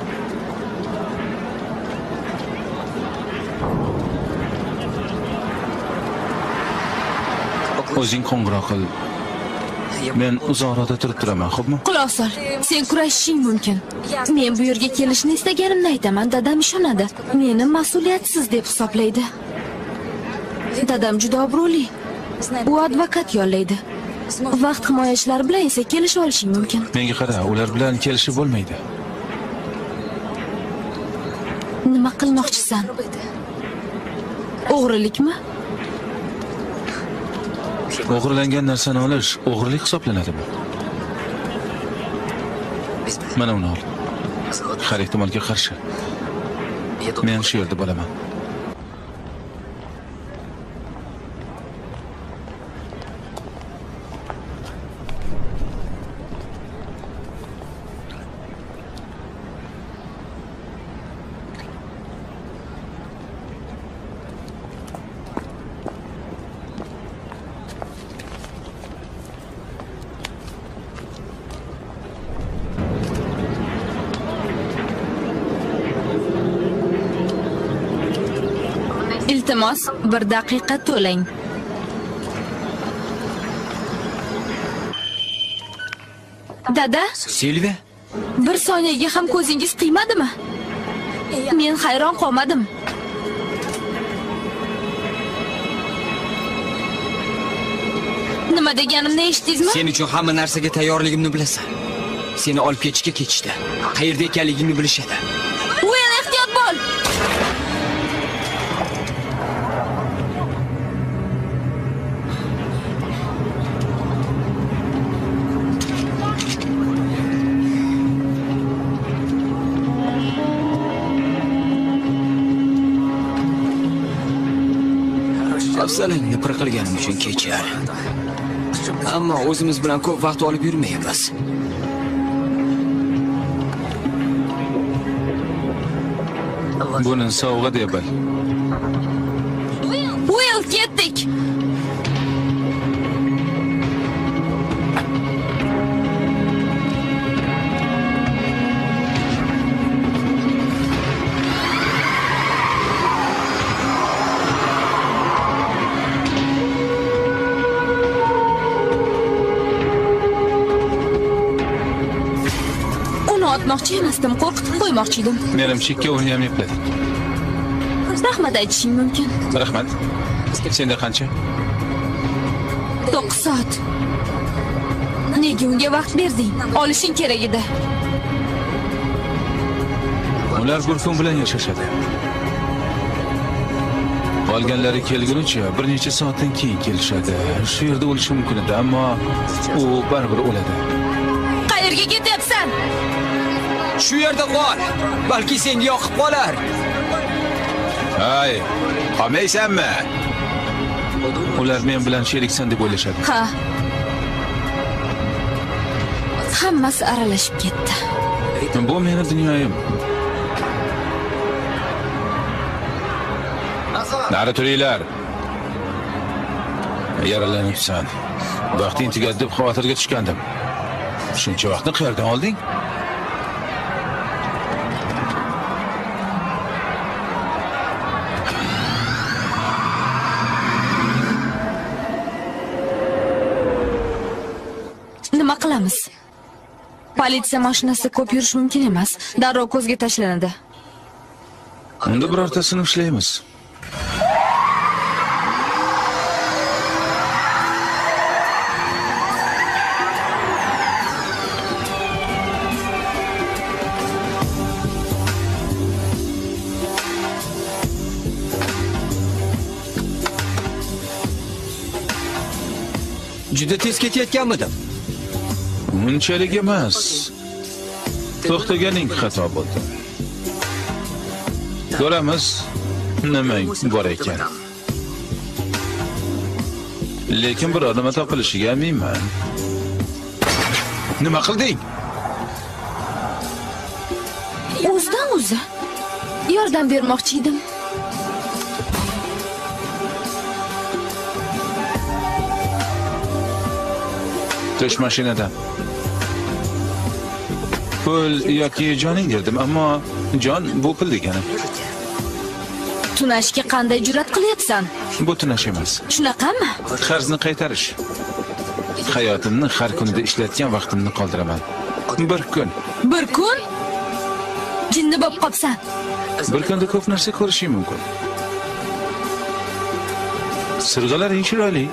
O'zing qo'ng'iroq qil. Men uzoqroqda turib turaman, xo'pmi? Quloq sol. Sen kurashishing mumkin. Men bu yerga kelishni istaganimni aytaman. Dadam ishonadi. Meni mas'uliyatsiz deb hisoblaydi. Dadam juda obro'li. U advokat yollaydi. Vaqt himoyachilari bilan esa kelishib olishing mumkin. Menga qara, ular bilan kelishib bo'lmaydi. Nima qilmoqchisan? O'g'rilikmi? O'g'irlangan narsani olish o'g'rilik hisoblanadimi? Mana uni ol. Har ehtimolga qarshi. Men shu yerda bo'laman. Iltimos, bir daqiqa to'lang. Dada, Silviya, bir soniyaga ham ko'zingiz qiymadimi? Men hayron qolmadim. Nima deganimni eshitdingizmi? sen uchun hamma narsaga tayyorligimni bilasan. Seni olib ketishga ketishdi. Qayerda ekanligingni bilishadi. Will, ehtiyot bo'l. Afsalingni pir qilganim uchun kechir. Ammo o'zimiz bilan ko'p vaqt olib yurmaymiz. Buni sovg'a deb bil. Will, ketdik. Otmoqchi emasdim, qo'rqitib qo'ymoqchi edim. Menimcha ikkovini ham epladik. Rahmat aytishing mumkin. Rahmat. Senda qancha? to'qqiz soat. Nega unga vaqt berding? Olishing kerak edi. Ular Gulfun bilan yashashadi. Qolganlari kelgunicha bir necha soatdan keyin kelishadi. Shu yerda o'lishi mumkin edi, ammo u baribir o'ladi. Qayerga ketyapsan? Shu yerda qol. Balki senga yoqib qolar. Hay, qolmaysanmi? Ular men bilan sheriksan deb o'ylashadi. Ha. Hammasi aralashib ketdi. Bu meni dunyoyim. Nari turinglar. Yaralanibsan. Vaqting tugadi deb xavotirga tushgandim. Shuncha vaqtni qayerdan olding? Nima qilamiz? Politsiya mashinasida ko'p yurish mumkin emas. Darrov ko'zga tashlanadi. Unda birortasini ushlaymiz. Juda tez ketayotganmidim. Unchalik emas. To'xtaganing xato bo'ldi. Ko'ramiz nima bor ekan. Lekin biror nima topilishiga aminman. Nima qilding? O'zidan o'zi yordam bermoqchi edim. Tush mashinadan. Pul yoki joning derdim, ammo jon bu pul degani. Tunashga qanday jur'at qilyapsan? Bu tunash emas. Shunaqami? Qarzni qaytarish. Hayotimni har kunida ishlatgan vaqtimni qoldiraman. Bir kun. Bir kun? Jinni bo'lib qopsan. Bir kunda ko'p narsa ko'rishing mumkin. Sirg'alaring chiroyli.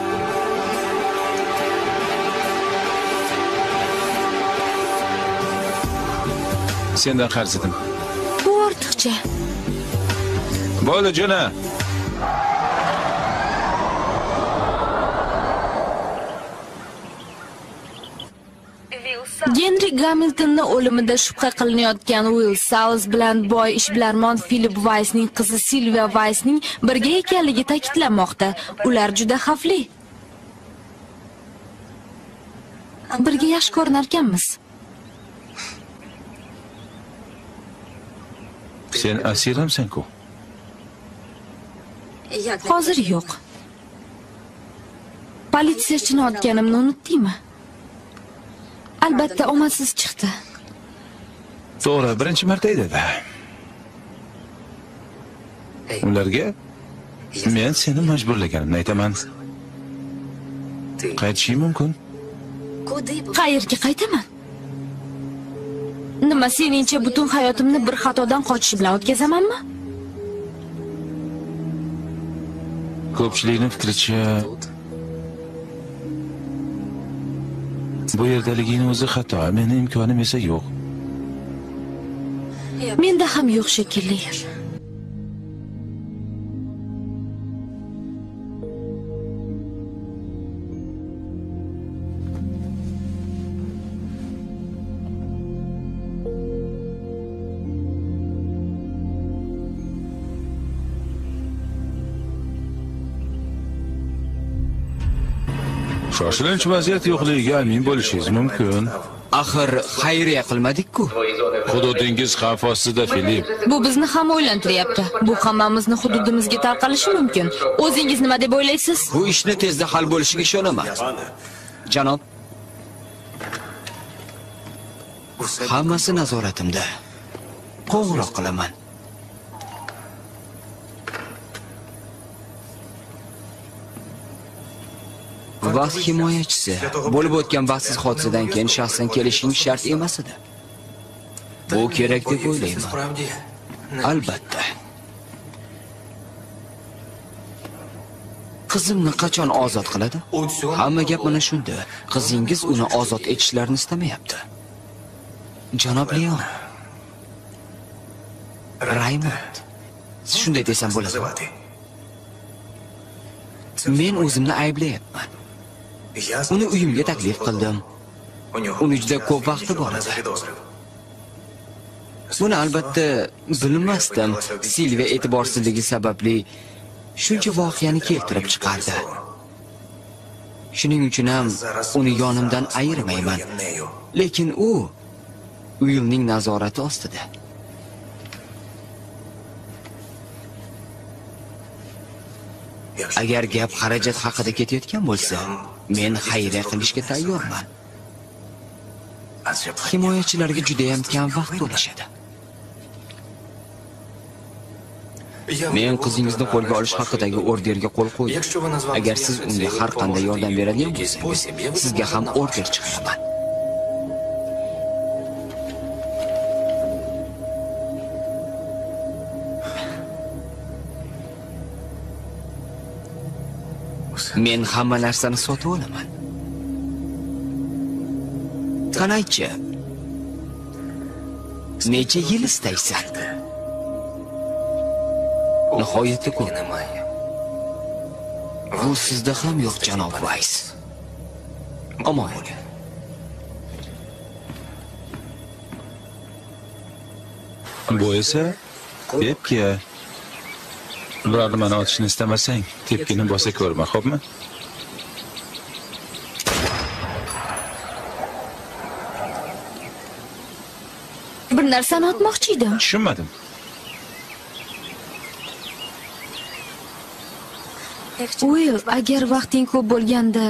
Sendan qarz edim. Bu ortiqcha. Bo'ldi, jona. Genri Gamiltonning o'limida shubha qilinayotgan Will Saus bilan boy ishbilarmon Philip Weissning qizi Silvia Weissning birga ekanligi ta'kidlanmoqda. Ular juda xavfli. Birga yaxshi ko'rinar ekanmiz. Sen asiramsan-ku. Hozir yo'q. Politsiyachini otganimni unutdingmi? Albatta omadsiz chiqdi. To'g'ri, birinchi marta edi-da. Ularga men seni majburlaganimni aytaman. Qaytishim mumkin. Qayerga qaytaman? Nima, seningcha butun hayotimni bir xatodan qochish bilan o'tkazamanmi? Ko'pchilikning fikricha bu yerdaliging o'zi xato, meni imkonim esa yo'q. Menda ham yo'q shekilli. Shoshilinch vaziyat yo'qligiga amin bo'lishingiz mumkin. Axir xayriya qilmadik-ku. Hududingiz xavf ostida, Filip. Bu bizni ham o'ylantiryapti. Bu hammamizni hududimizga tarqalishi mumkin. O'zingiz nima deb o'ylaysiz? Bu ishni tezda hal bo'lishiga ishonaman. Janob, hammasi nazoratimda. Qo'ng'iroq qilaman. Vaqt himoyachisi bo'lib o'tgan baxtsiz hodisadan keyin shaxsan kelishing shart emas edi. Bu kerak deb o'ylayman. Albatta. Qizimni qachon ozod qiladi? Hamma gap mana shunda. Qizingiz uni ozod etishlarini istamayapti. Janob Leon. Raymond. Shunday desam bo'ladi. Men o'zimni ayblayapman. Uni uyimga taklif qildim. Uni juda ko'p vaqti bor edi. Buni albatta bilmasdim. Silvia e'tiborsizligi sababli shuncha voqeani keltirib chiqardi. Shuning uchun ham uni yonimdan ayirmayman. Lekin u Willning nazorati ostida. Agar gap xarajat haqida ketayotgan bo'lsa, men xayriya qilishga tayyorman. Himoyachilarga juda ham kam vaqt bo'lishadi. Men qizingizni qo'lga olish haqidagi orderga qo'l qo'ydim. Agar siz unga har qanday yordam beradigan bo'lsangiz, sizga ham order chiqaraman. Men hamma narsani sotib olaman. Qanaychi? Necha yil istaysan? Nihoyatda ko'p. Bu sizda ham yo'q, janob Weiss. Omon bo'ling. Bu esa tepki. Biror nimani otishni istamasang, tepkini bosa ko'rma, xo'pmi? Bir narsani otmoqchi edim. Tushunmadim. Will, agar vaqting ko'p bo'lganda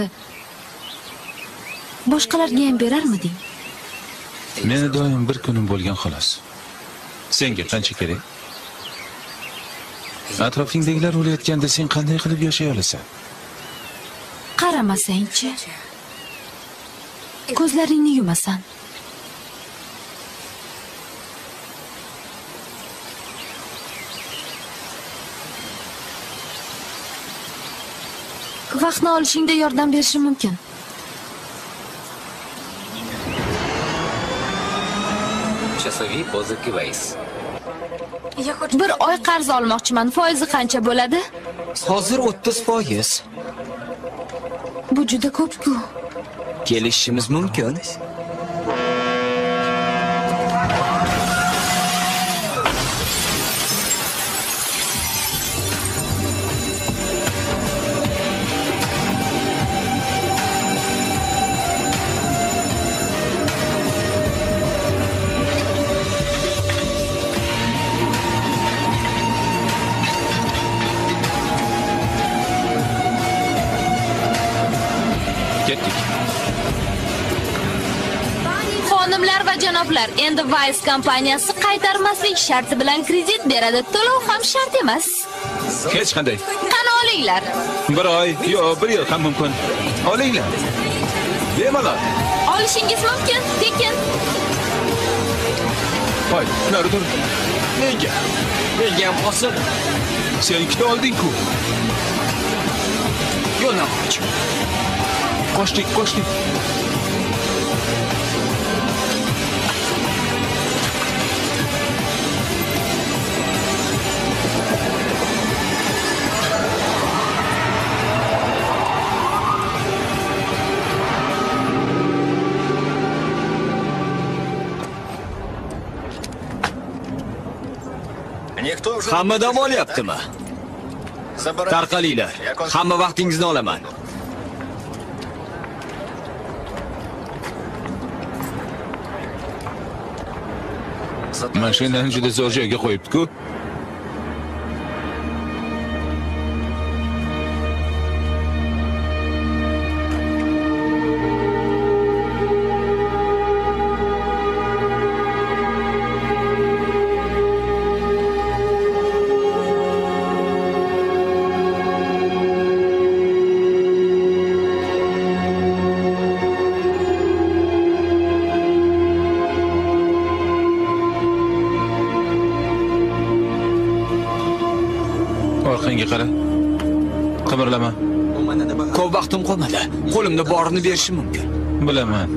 boshqalarga ham berarmiding? Meni doim bir kunim bo'lgan xolos. Senga qancha kerak? Atrofingdagilar o'layotganda sen qanday qilib yashay olasan? Qaramasang-chi. Ko'zlaringni yumasan. Vaqtni olishingda yordam berishim mumkin. Часовой позыки Weiss. Bir oy qarz olmoqchiman. Foizi qancha bo'ladi? Hozir o'ttiz foiz. Bu juda ko'p-ku. Kelishimiz mumkin. janoblar, endi Vice kompaniyasi qaytarmaslik sharti bilan kredit beradi. To'lov ham shart emas. Hech qanday. Qani olinglar. Bir oy, yo bir yil ham mumkin. Olinglar. Bemalol. Olishingiz mumkin, tekin. Hoy, nari tur. Nega? Menga ham qolsin. Sen ikkita olding-ku. Yo'ldan qoch. Qochdik, qochdik. Hamma dam olyaptimi? Tarqalinglar. Hamma vaqtingizni olaman. Mashinani juda zo'r joyga qo'yibdi-ku. Orqangga qara. Qimirlama. Ko'p vaqtim qolmadi. Qo'limda borini berishim mumkin. Bilaman.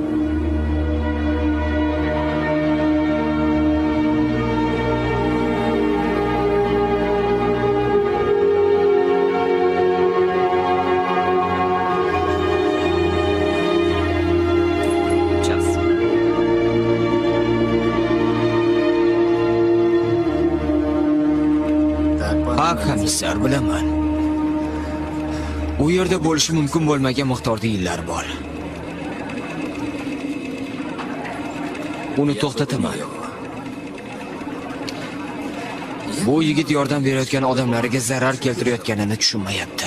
Komissar, bilaman. U yerda bo'lishi mumkin bo'lmagan miqdorda yillar bor. Uni to'xtataman. Bu yigit yordam berayotgan odamlarga zarar keltirayotganini tushunmayapti.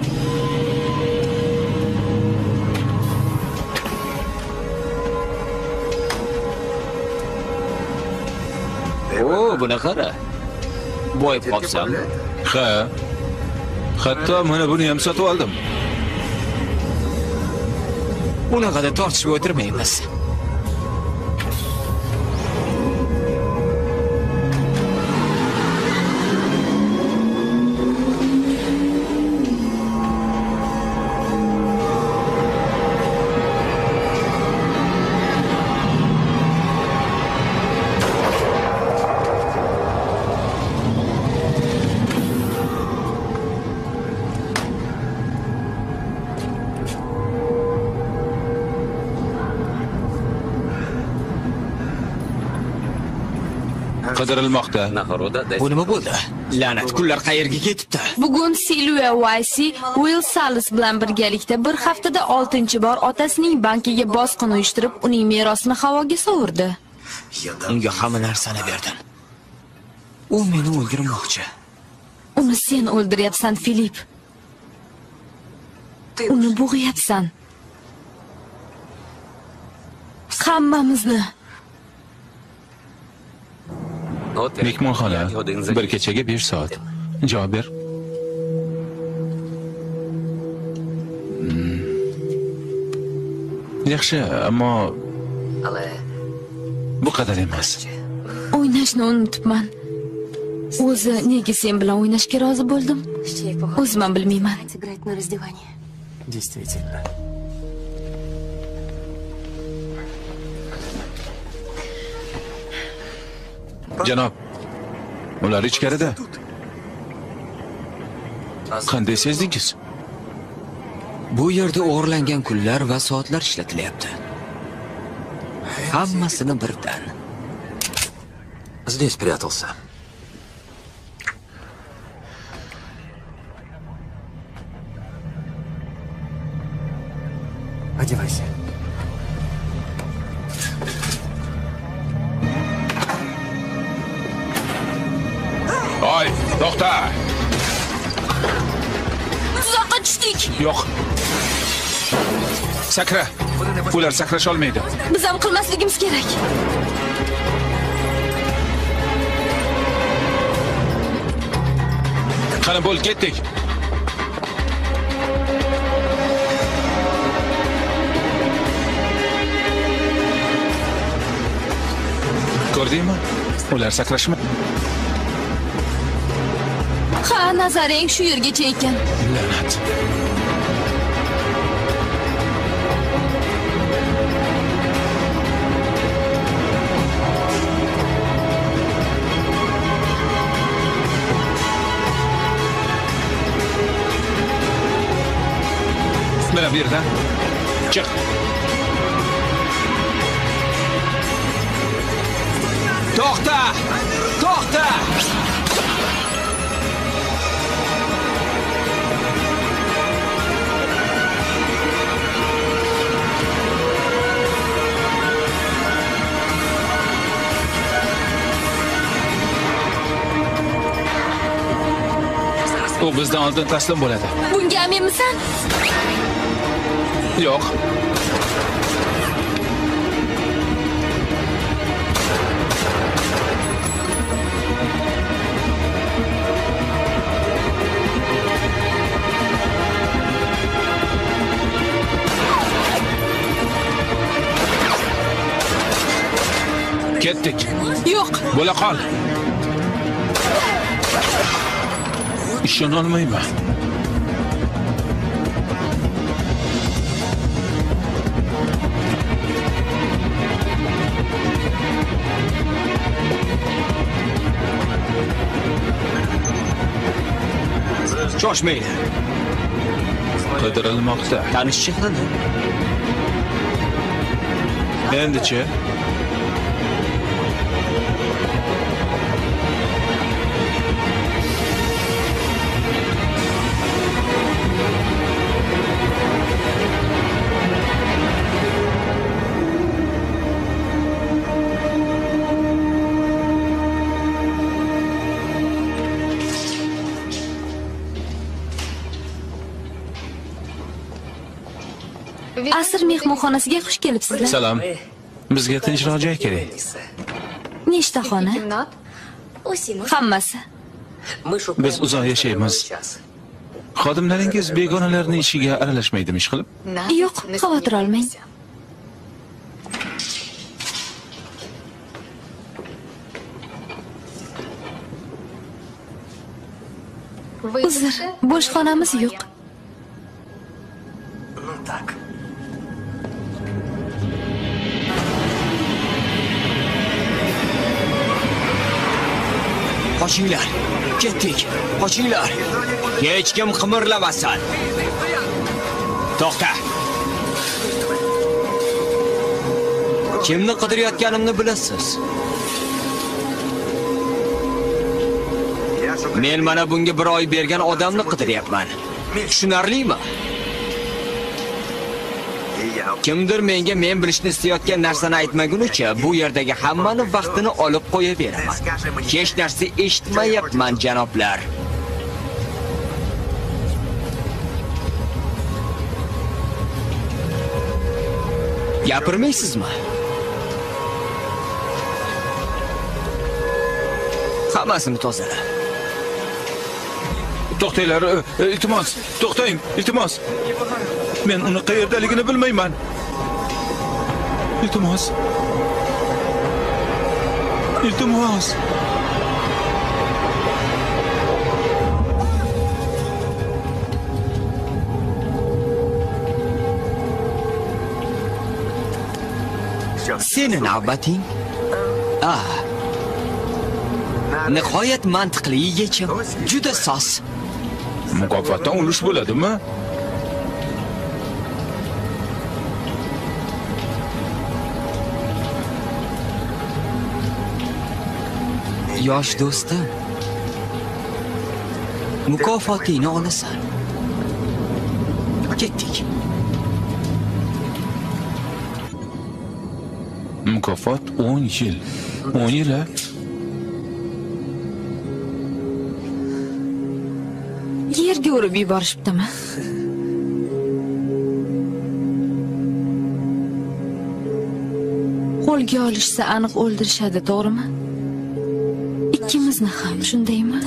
O, buni qara. Boyib qolsam. Ha. Hatto mana buni ham sotib oldim. Unaqada tortishib o'tirmaymiz. Qidirilmoqda. Bu nima bo'ldi? La'nat kunlar qayerga ketibdi? Bugun Silvia Weissy Will Salis bilan birgalikda bir haftada oltinchi bor otasining bankiga bosqin uyushtirib, uning merosini havoga sovurdi. Unga hamma narsani berdim. U meni o'ldirmoqchi. Uni sen o'ldiryapsan, Filip. Uni bo'g'yapsan. Hammamizni. Mehmonxona bir kechaga besh soat. Javob ber. Hmm. Yaxshi, ammo bu qadar emas. O'ynashni unutibman. O'zi nega sen bilan o'ynashga rozi bo'ldim? O'zim ham bilmayman. Действительно. Janob, ular ichkarida. Qanday sezdingiz? Bu yerda o'g'irlangan kunlar va soatlar ishlatilyapti. Hammasini birdan. Здесь прятался. Одевайся. Oy, to'xta. Uzoqqa tushdik. Yo'q. Sakra. Ular sakrash olmaydi. Biz ham qilmasligimiz kerak. Qani bo'l, ketdik. Ko'rdingmi? Ular sakrashmi? Ha, nazaring shu yergacha ekan. La'nat. Mana bu yerdan chiq. To'xta! To'xta! U bizdan oldin taslim bo'ladi. Bunga aminmisan? Yo'q. Ketdik. Yo'q. Bo'la qol. İşini olmayman. Shoshmaydi. Qidirilmoqda. Tanish chiqdi. Endi-chi? Asr mehmonxonasiga xush kelibsizlar. Salom. Bizga tinchroq joy kerak. Nechta xona? Hammasi. Biz uzoq yashaymiz. Xodimlaringiz begonalarning ishiga aralashmaydimi ish qilib? Yo'q, xavotir olmang. Uzr, bo'sh xonamiz yo'q. Qochinglar. Ketdik. Qochinglar. Hech kim qimirlamasin. To'xta. Kimni qidirayotganimni bilasiz. Men mana bunga bir oy bergan odamni qidiryapman. Tushunarlimi? Kimdir menga men bilishni istayotgan narsani aytmagunicha bu yerdagi hammani vaqtini olib qo'yaveraman. Hech narsa eshitmayapman, janoblar. Gapirmaysizmi? Hammasini tozala. To'xtanglar, iltimos, to'xtang, iltimos. Men uni qayerdaligini bilmayman. Iltimos. Iltimos. Seni navbating? Ah. Nihoyat mantiqli yechim. Juda soz. Mukofotdan ulush bo'ladimi? Yosh do'stim. Mukofotingni olasan. Ketdik. Mukofot o'n yil. o'n yil. Yerga urib yuborishibdimi? Qo'lga olishsa aniq o'ldirishadi, to'g'rimi? Ikkimizni ham, shundaymi?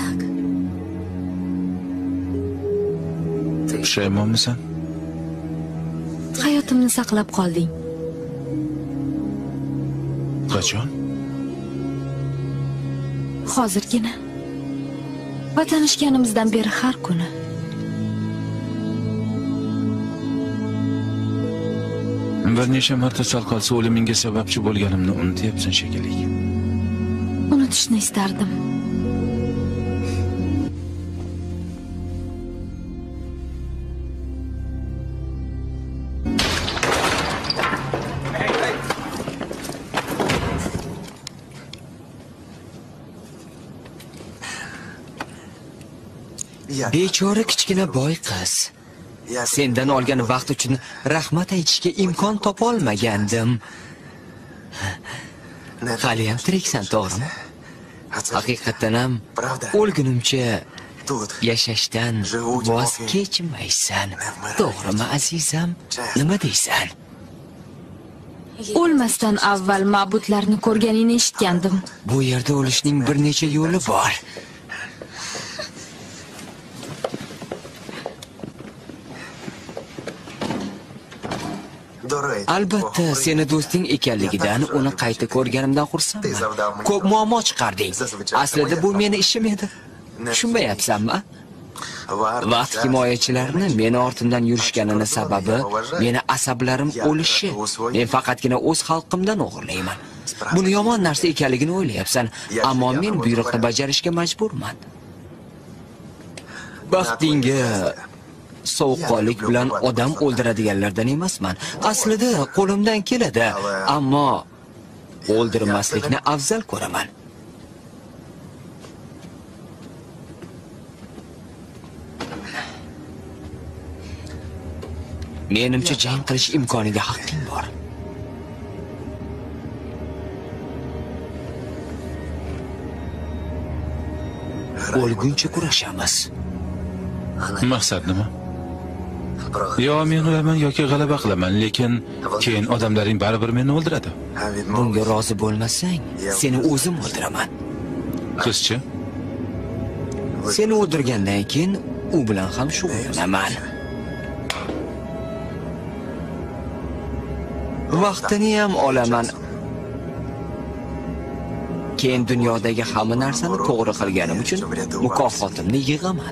Pushaymonmisan? Hayotimni saqlab qolding. Qachon? Hozirgina. Va tanishganimizdan beri har kuni. Bir necha marta sal qolsa o'limingga sababchi bo'lganimni unutyapsan shekilli. Unutishni istardim. Bechora kichkina boy qiz. Sendan olgan vaqt uchun rahmat aytishga imkon topa olmagandim. Hali ham tiriksan, to'g'rimi? Haqiqatan ham o'lgunimcha yashashdan voz kechmaysan. To'g'rimi, azizam? Nima deysan? O'lmasdan avval ma'budlarni ko'rganingni eshitgandim. Bu yerda o'lishning bir necha yo'li bor. Albatta, seni do'sting ekanligidan uni qayta ko'rganimdan xursandman. Ko'p muammo chiqarding. Aslida bu meni ishim edi. Tushunmayapsanmi? Vaqt himoyachilarini meni ortimdan yurishganini sababi meni asablarim o'lishi. Men faqatgina o'z xalqimdan o'g'irlayman. Buni yomon narsa ekanligini o'ylayapsan, ammo men buyruqni bajarishga majburman. Baxtingga sovuqqonlik bilan odam o'ldiradiganlardan emasman. Aslida qo'limdan keladi, ammo o'ldirmaslikni afzal ko'raman. Menimcha jang qilish imkoniga haqqing bor. O'lguncha kurashamiz. Maqsad nima? Yo men o'laman yoki g'alaba qilaman, lekin keyin odamlaring baribir meni o'ldiradi. Bunga rozi bo'lmasang, seni o'zim o'ldiraman. Qizchi? Seni o'ldirgandan keyin u bilan ham shug'ullanaman. Vaqtini ham olaman. Keyin dunyodagi hamma narsani to'g'ri qilganim uchun mukofotimni yig'aman.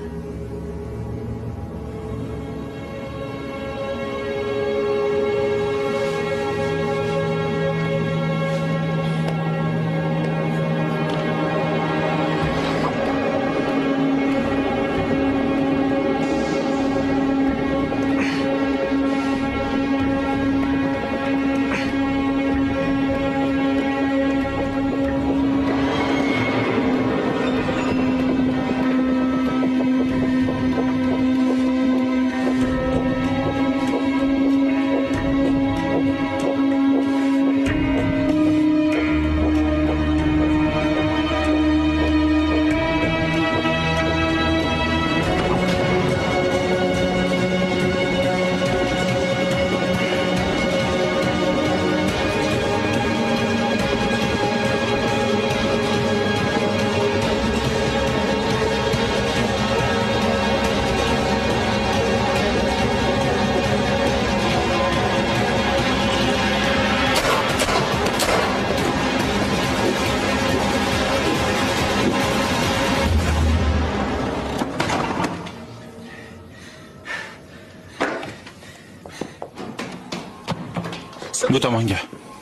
Bu tomonga.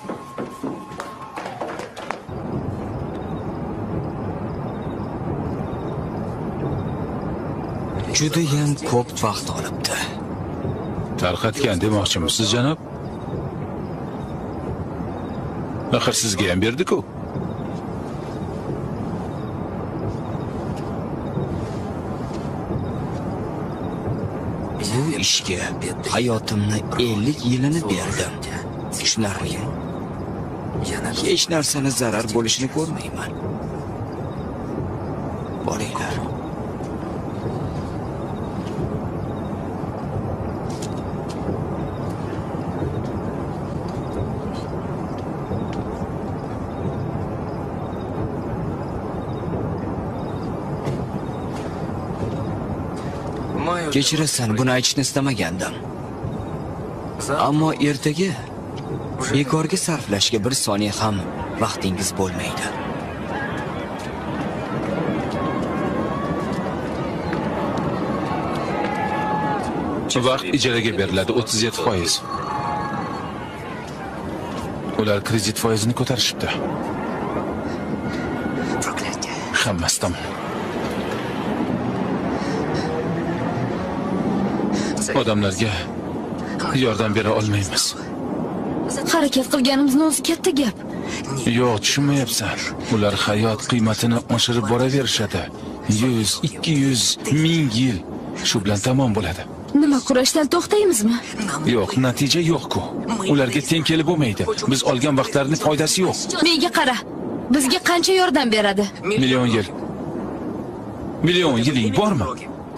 Juda ham ko'p vaqt olibdi. Tarqatgan demoqchimisiz, janob? Axir sizga ham berdi-ku. Bu ishga hayotimni ellik yilini berdim. Tushunarli. Hech narsani zarar bo'lishini ko'rmayman. Boringlar. Kechirasan, buni aytishni istamagandim. Ammo ertaga bekorga sarflashga bir soniya ham vaqtingiz bo'lmaydi. Vaqt ijaraga beriladi o'ttiz yetti foiz. Ular kredit foizini ko'tarishibdi. Hammasi tamom. Odamlarga yordam bera olmaymiz. Harakat qilganimizni o'zi katta gap. Yo'q, tushunmayapsan. Ular hayot qiymatini oshirib boraverishadi. yuz, ikki yuz, ming yil shu bilan tamom bo'ladi. Nima, kurashdan to'xtaymizmi? Yo'q, natija yo'q-ku. Ularga teng kelib bo'lmaydi. Biz olgan vaqtlarning foydasi yo'q. Menga qara. Bizga qancha yordam beradi? Million yil. Million yiling bormi?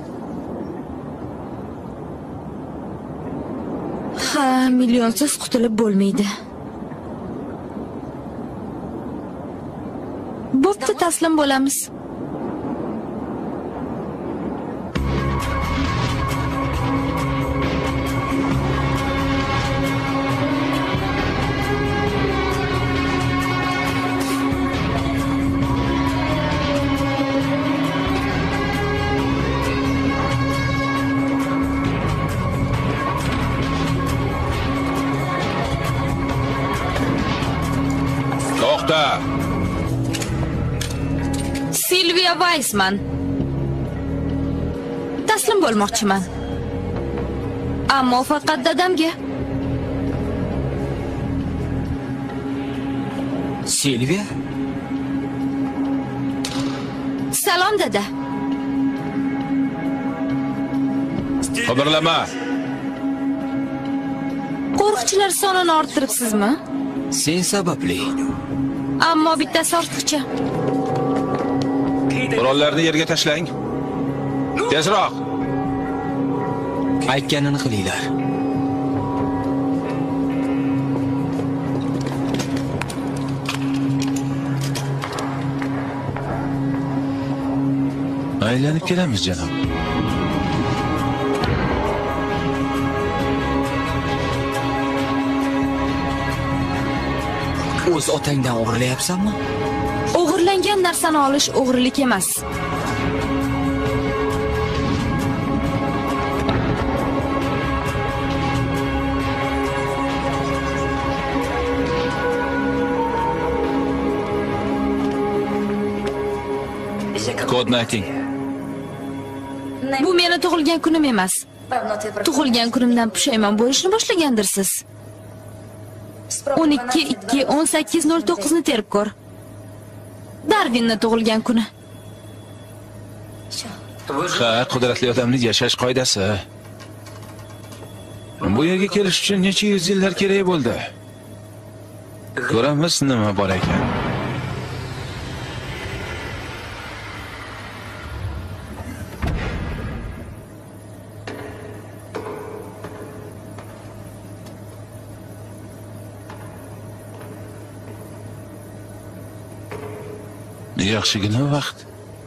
Ha, millionsiz qutulib bo'lmaydi. Bo'pti, taslim bo'lamiz. Silvia Weissman. Taslim bo'lmoqchiman. Ammo faqat dadamga. Silvia? Salom dada. Xabarlama. Qo'riqchilar sonini orttiribsizmi? Sen sababli. Ammo bittasi ortiqcha. Qurollarni yerga tashlang. Tezroq. Aytganini qilinglar. Aylanib kelamiz, janob. O'z otangdan o'g'irlayapsanmi? O'g'irlangan narsani olish o'g'rilik emas. Kodni ayting. Bu meni tug'ilgan kunim emas. Tug'ilgan kunimdan pushaymon bo'lishni boshlagandirsiz. o'n ikki ikki o'n sakkiz nol to'qqiz ni terib ko'r. Darwinni tug'ilgan kuni. Ha, qudratli odamning yashash qoidasi. Bu yerga kelish uchun necha yuz yillar kerak bo'ldi. Ko'ramiz nima bor ekan. Yaxshigina vaqt.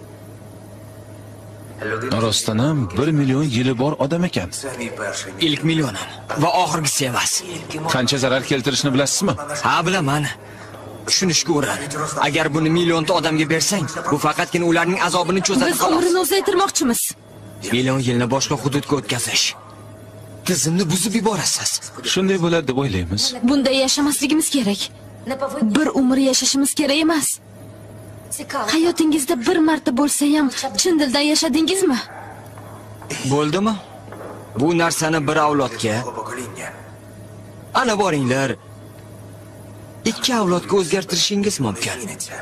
Rostdan ham bir million yili bor odam ekan. Ilk millionim va oxirgisi emas. Qancha zarar keltirishni bilasizmi? Ha, bilaman. Tushunishga urin. Agar buni millionta odamga bersang, bu faqatgina ularning azobini cho'zadi Biz xolos. umrini uzaytirmoqchimiz. Million yilni boshqa hududga o'tkazish. Tizimni buzib yuborasiz. Shunday bo'ladi deb o'ylaymiz. Bunday yashamasligimiz kerak. Bir umr yashashimiz kerak emas. Hayotingizda bir marta bo'lsa ham chin dildan yashadingizmi? Bo'ldimi? Bu narsani bir avlodga, ana boringlar, ikki avlodga o'zgartirishingiz mumkin.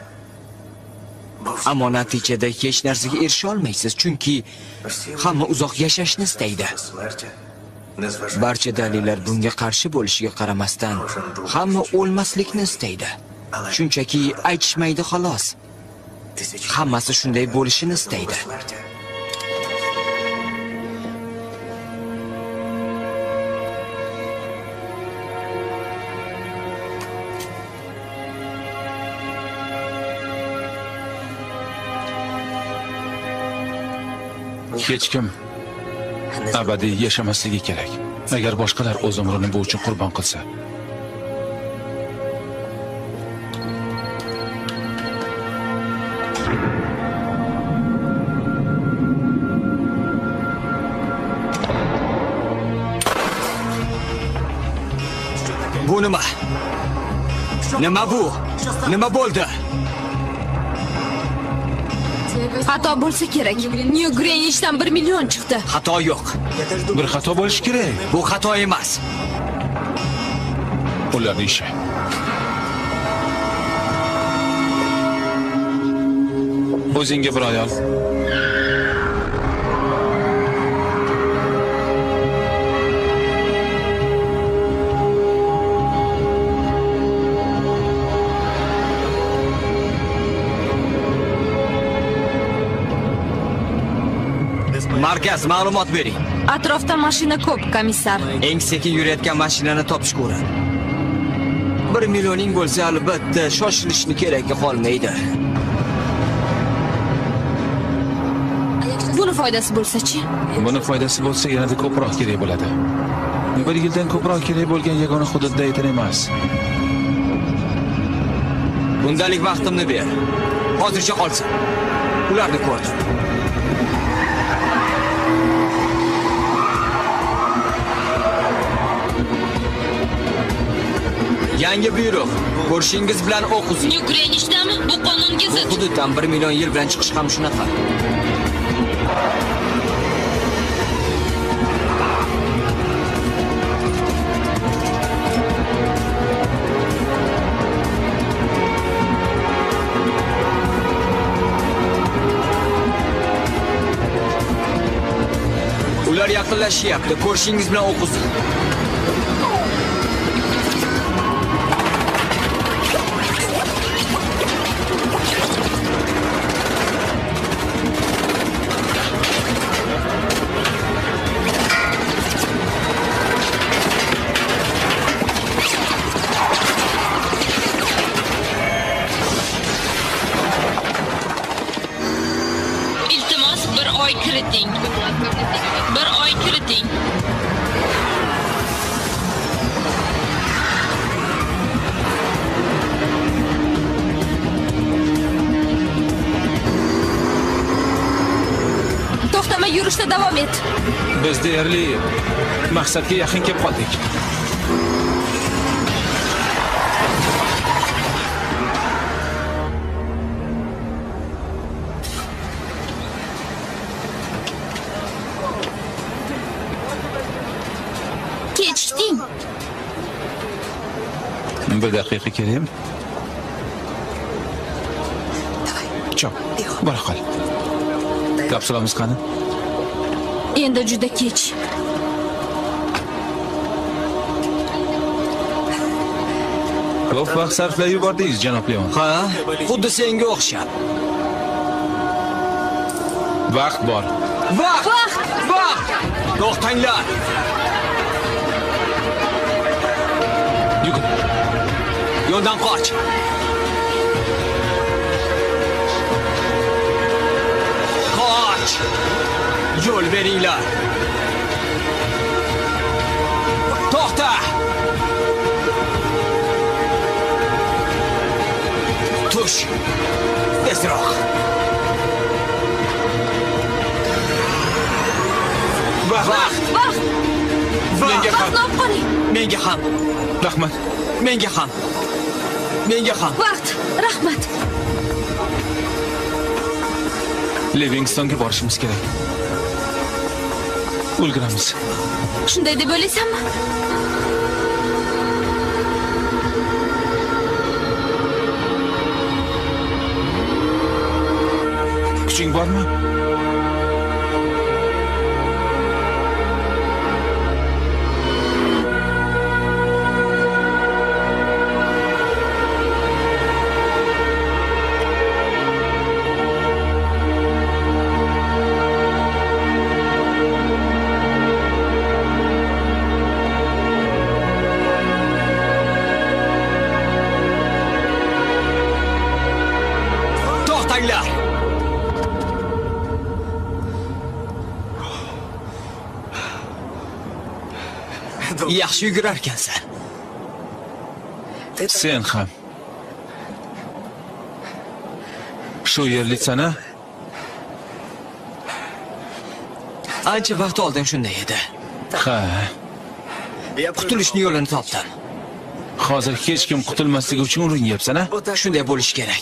Ammo natijada hech narsaga erisha olmaysiz, chunki hamma uzoq yashashni istaydi. Barcha dalillar bunga qarshi bo'lishiga qaramasdan, hamma o'lmaslikni istaydi. Shunchaki aytishmaydi xolos. Hammasi shunday bo'lishini istaydi. Hech kim abadiy yashamasligi kerak. Agar boshqalar o'z umrini bu uchun qurbon qilsa. Bu nima? Nima bu? Nima bo'ldi? Xato bo'lsa kerak. New Greenwichdan bir million chiqdi. Xato yo'q. Bir xato bo'lishi kerak. Bu xato emas. Ularning ishi. O'zingga bir ayol. Markaz, ma'lumot bering. Atrofda mashina ko'p, komissar. Eng sekin yurayotgan mashinani topishga urin. bir millioning bo'lsa albatta shoshilishni kerakka qolmaydi. Buni foydasi bo'lsa-chi? Buni foydasi bo'lsa yanada ko'proq kerak bo'ladi. Bir yildan ko'proq kerak bo'lgan yagona hududda yetar emas. Bundalik vaqtimni ber. Hozircha qolsin. Ularni ko'rdim. Yangi buyruq. Ko'rishingiz bilan o'q uzing. New Greenwichdami? Bu qonunga zid. Bu hududdan bir million yil bilan chiqish ham shunaqa. Ular yaqinlashyapti. Ko'rishingiz bilan o'q uzing. Iltimos, bir oy kiriting. Bir oy kiriting. To'xtamay yurishda davom et. Biz deyarli maqsadga yaqin kelib qoldik. Kechding. Bir daqiqa kelayim. Chop, bora qol. Kapsulamiz qani? Endi juda kech. Ko'p vaqt sarflab yubordingiz, janob Leon. Ha, xuddi senga o'xshab. Vaqt bor. Vaqt! Vaqt! Vaqt! To'xtanglar. Yugur. Yo'ldan qoch. Qoch! Yo'l beringlar. To'xta! Tush. Tezroq. Vaqt! Vaqt! Menga ham. Vaqtni olib qoling. Menga ham. Rahmat. Menga ham. Menga ham. Vaqt. Rahmat. Livingstonga borishimiz kerak. Ulguramiz. Shunday deb o'ylaysanmi? Kuching bormi? Yaxshi yugurar ekansan. Sen ham. Shu yerliksan-a? Ancha vaqt oldin shunday edi. Ha. Qutulishning yo'lini topdim. Hozir hech kim qutulmasligi uchun urinyapsan-a? Shunday bo'lish kerak.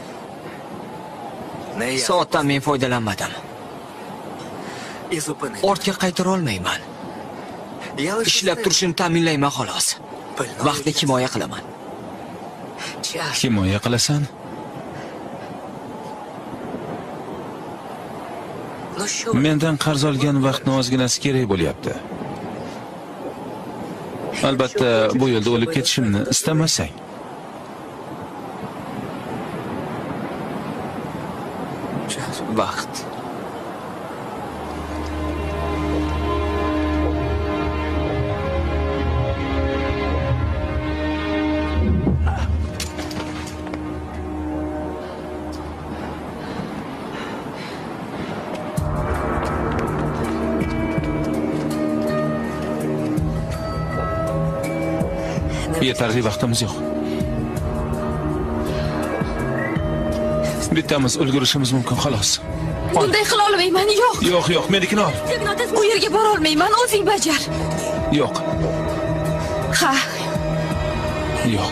Soatdan men foydalanmadim. Ortga qaytara olmayman. Ishlab turishini ta'minlayman xolos. Vaqtni himoya qilaman. Himoya qilasan? Mendan qarz olgan vaqtni ozginasi kerak bo'lyapti. Albatta, bu yo'lda o'lib ketishimni istamasang. Vaqt. Yetarli vaqtimiz yo'q. Bittamiz ulgurishimiz mumkin xolos. Bunday qila olmayman, yo'q. Yo'q, yo'q, menikini ol. U yerga bora olmayman, o'zing bajar. Yo'q. Ha. Yo'q.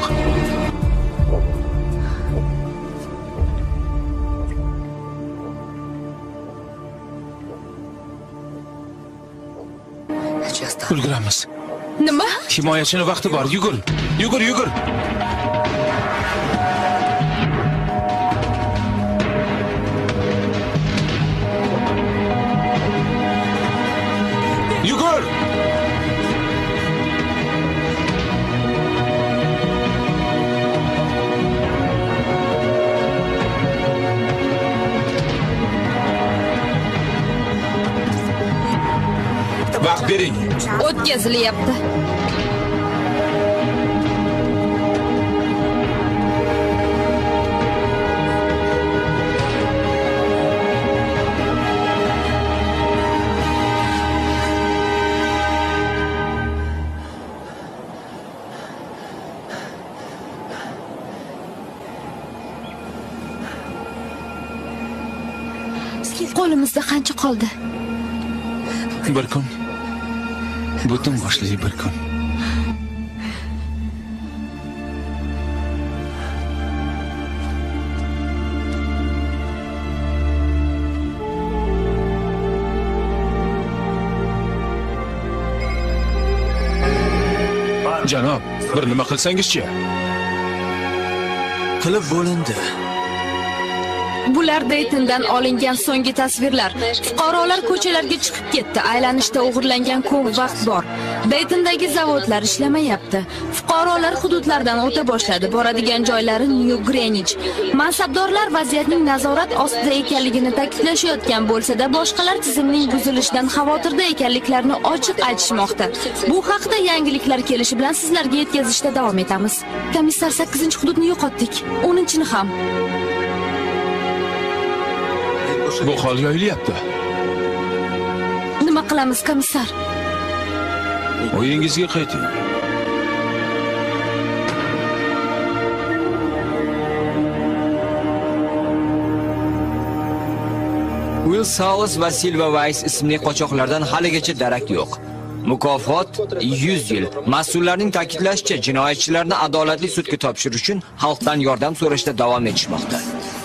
Ulguramiz. Nima? Himoyachini vaqti bor. Yugur. Yugur, yugur. Yugur. Vaqt bering. O'tkazilyapti. Qo'limizda qancha qoldi? Bir kun. Butun boshli bir kun. Janob, bir nima qilsangiz-chi? Qilib bo'lindi. Bular Daytondan olingan so'nggi tasvirlar. Fuqarolar ko'chalarga chiqib ketdi. Aylanishda o'g'irlangan ko'p vaqt bor. Daytondagi zavodlar ishlamayapti. Fuqarolar hududlardan o'ta boshladi. Boradigan joylari New Greenwich. Mansabdorlar vaziyatning nazorat ostida ekanligini ta'kidlashayotgan bo'lsa-da, boshqalar tizimning buzilishidan xavotirda ekanliklarini ochiq aytishmoqda. Bu haqda yangiliklar kelishi bilan sizlarga yetkazishda davom etamiz. Komissar sakkizinchi hududni yo'qotdik. o'ninchini ham. Bu hol yoyilyapti. Nima qilamiz, komissar? O'yingizga qayting. Will Saus va Silva Weiss ismli qochoqlardan haligacha darak yo'q. Mukofot yuz yil. Mas'ullarning ta'kidlashicha, jinoyatchilarni adolatli sudga topshirish uchun xalqdan yordam so'rashda davom etishmoqda.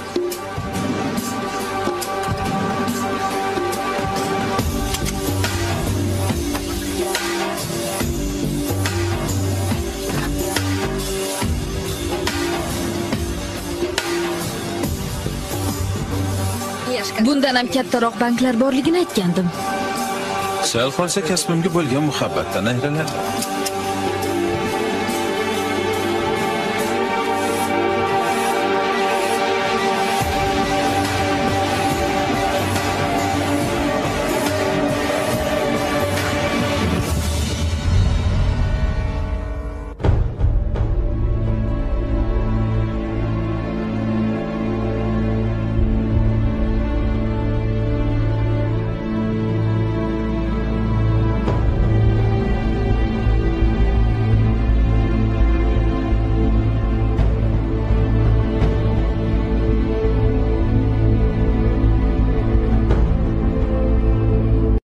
Bundan ham kattaroq banklar borligini aytgandim. Sal qolsa kasbimga bo'lgan muhabbatdan ayrilaman.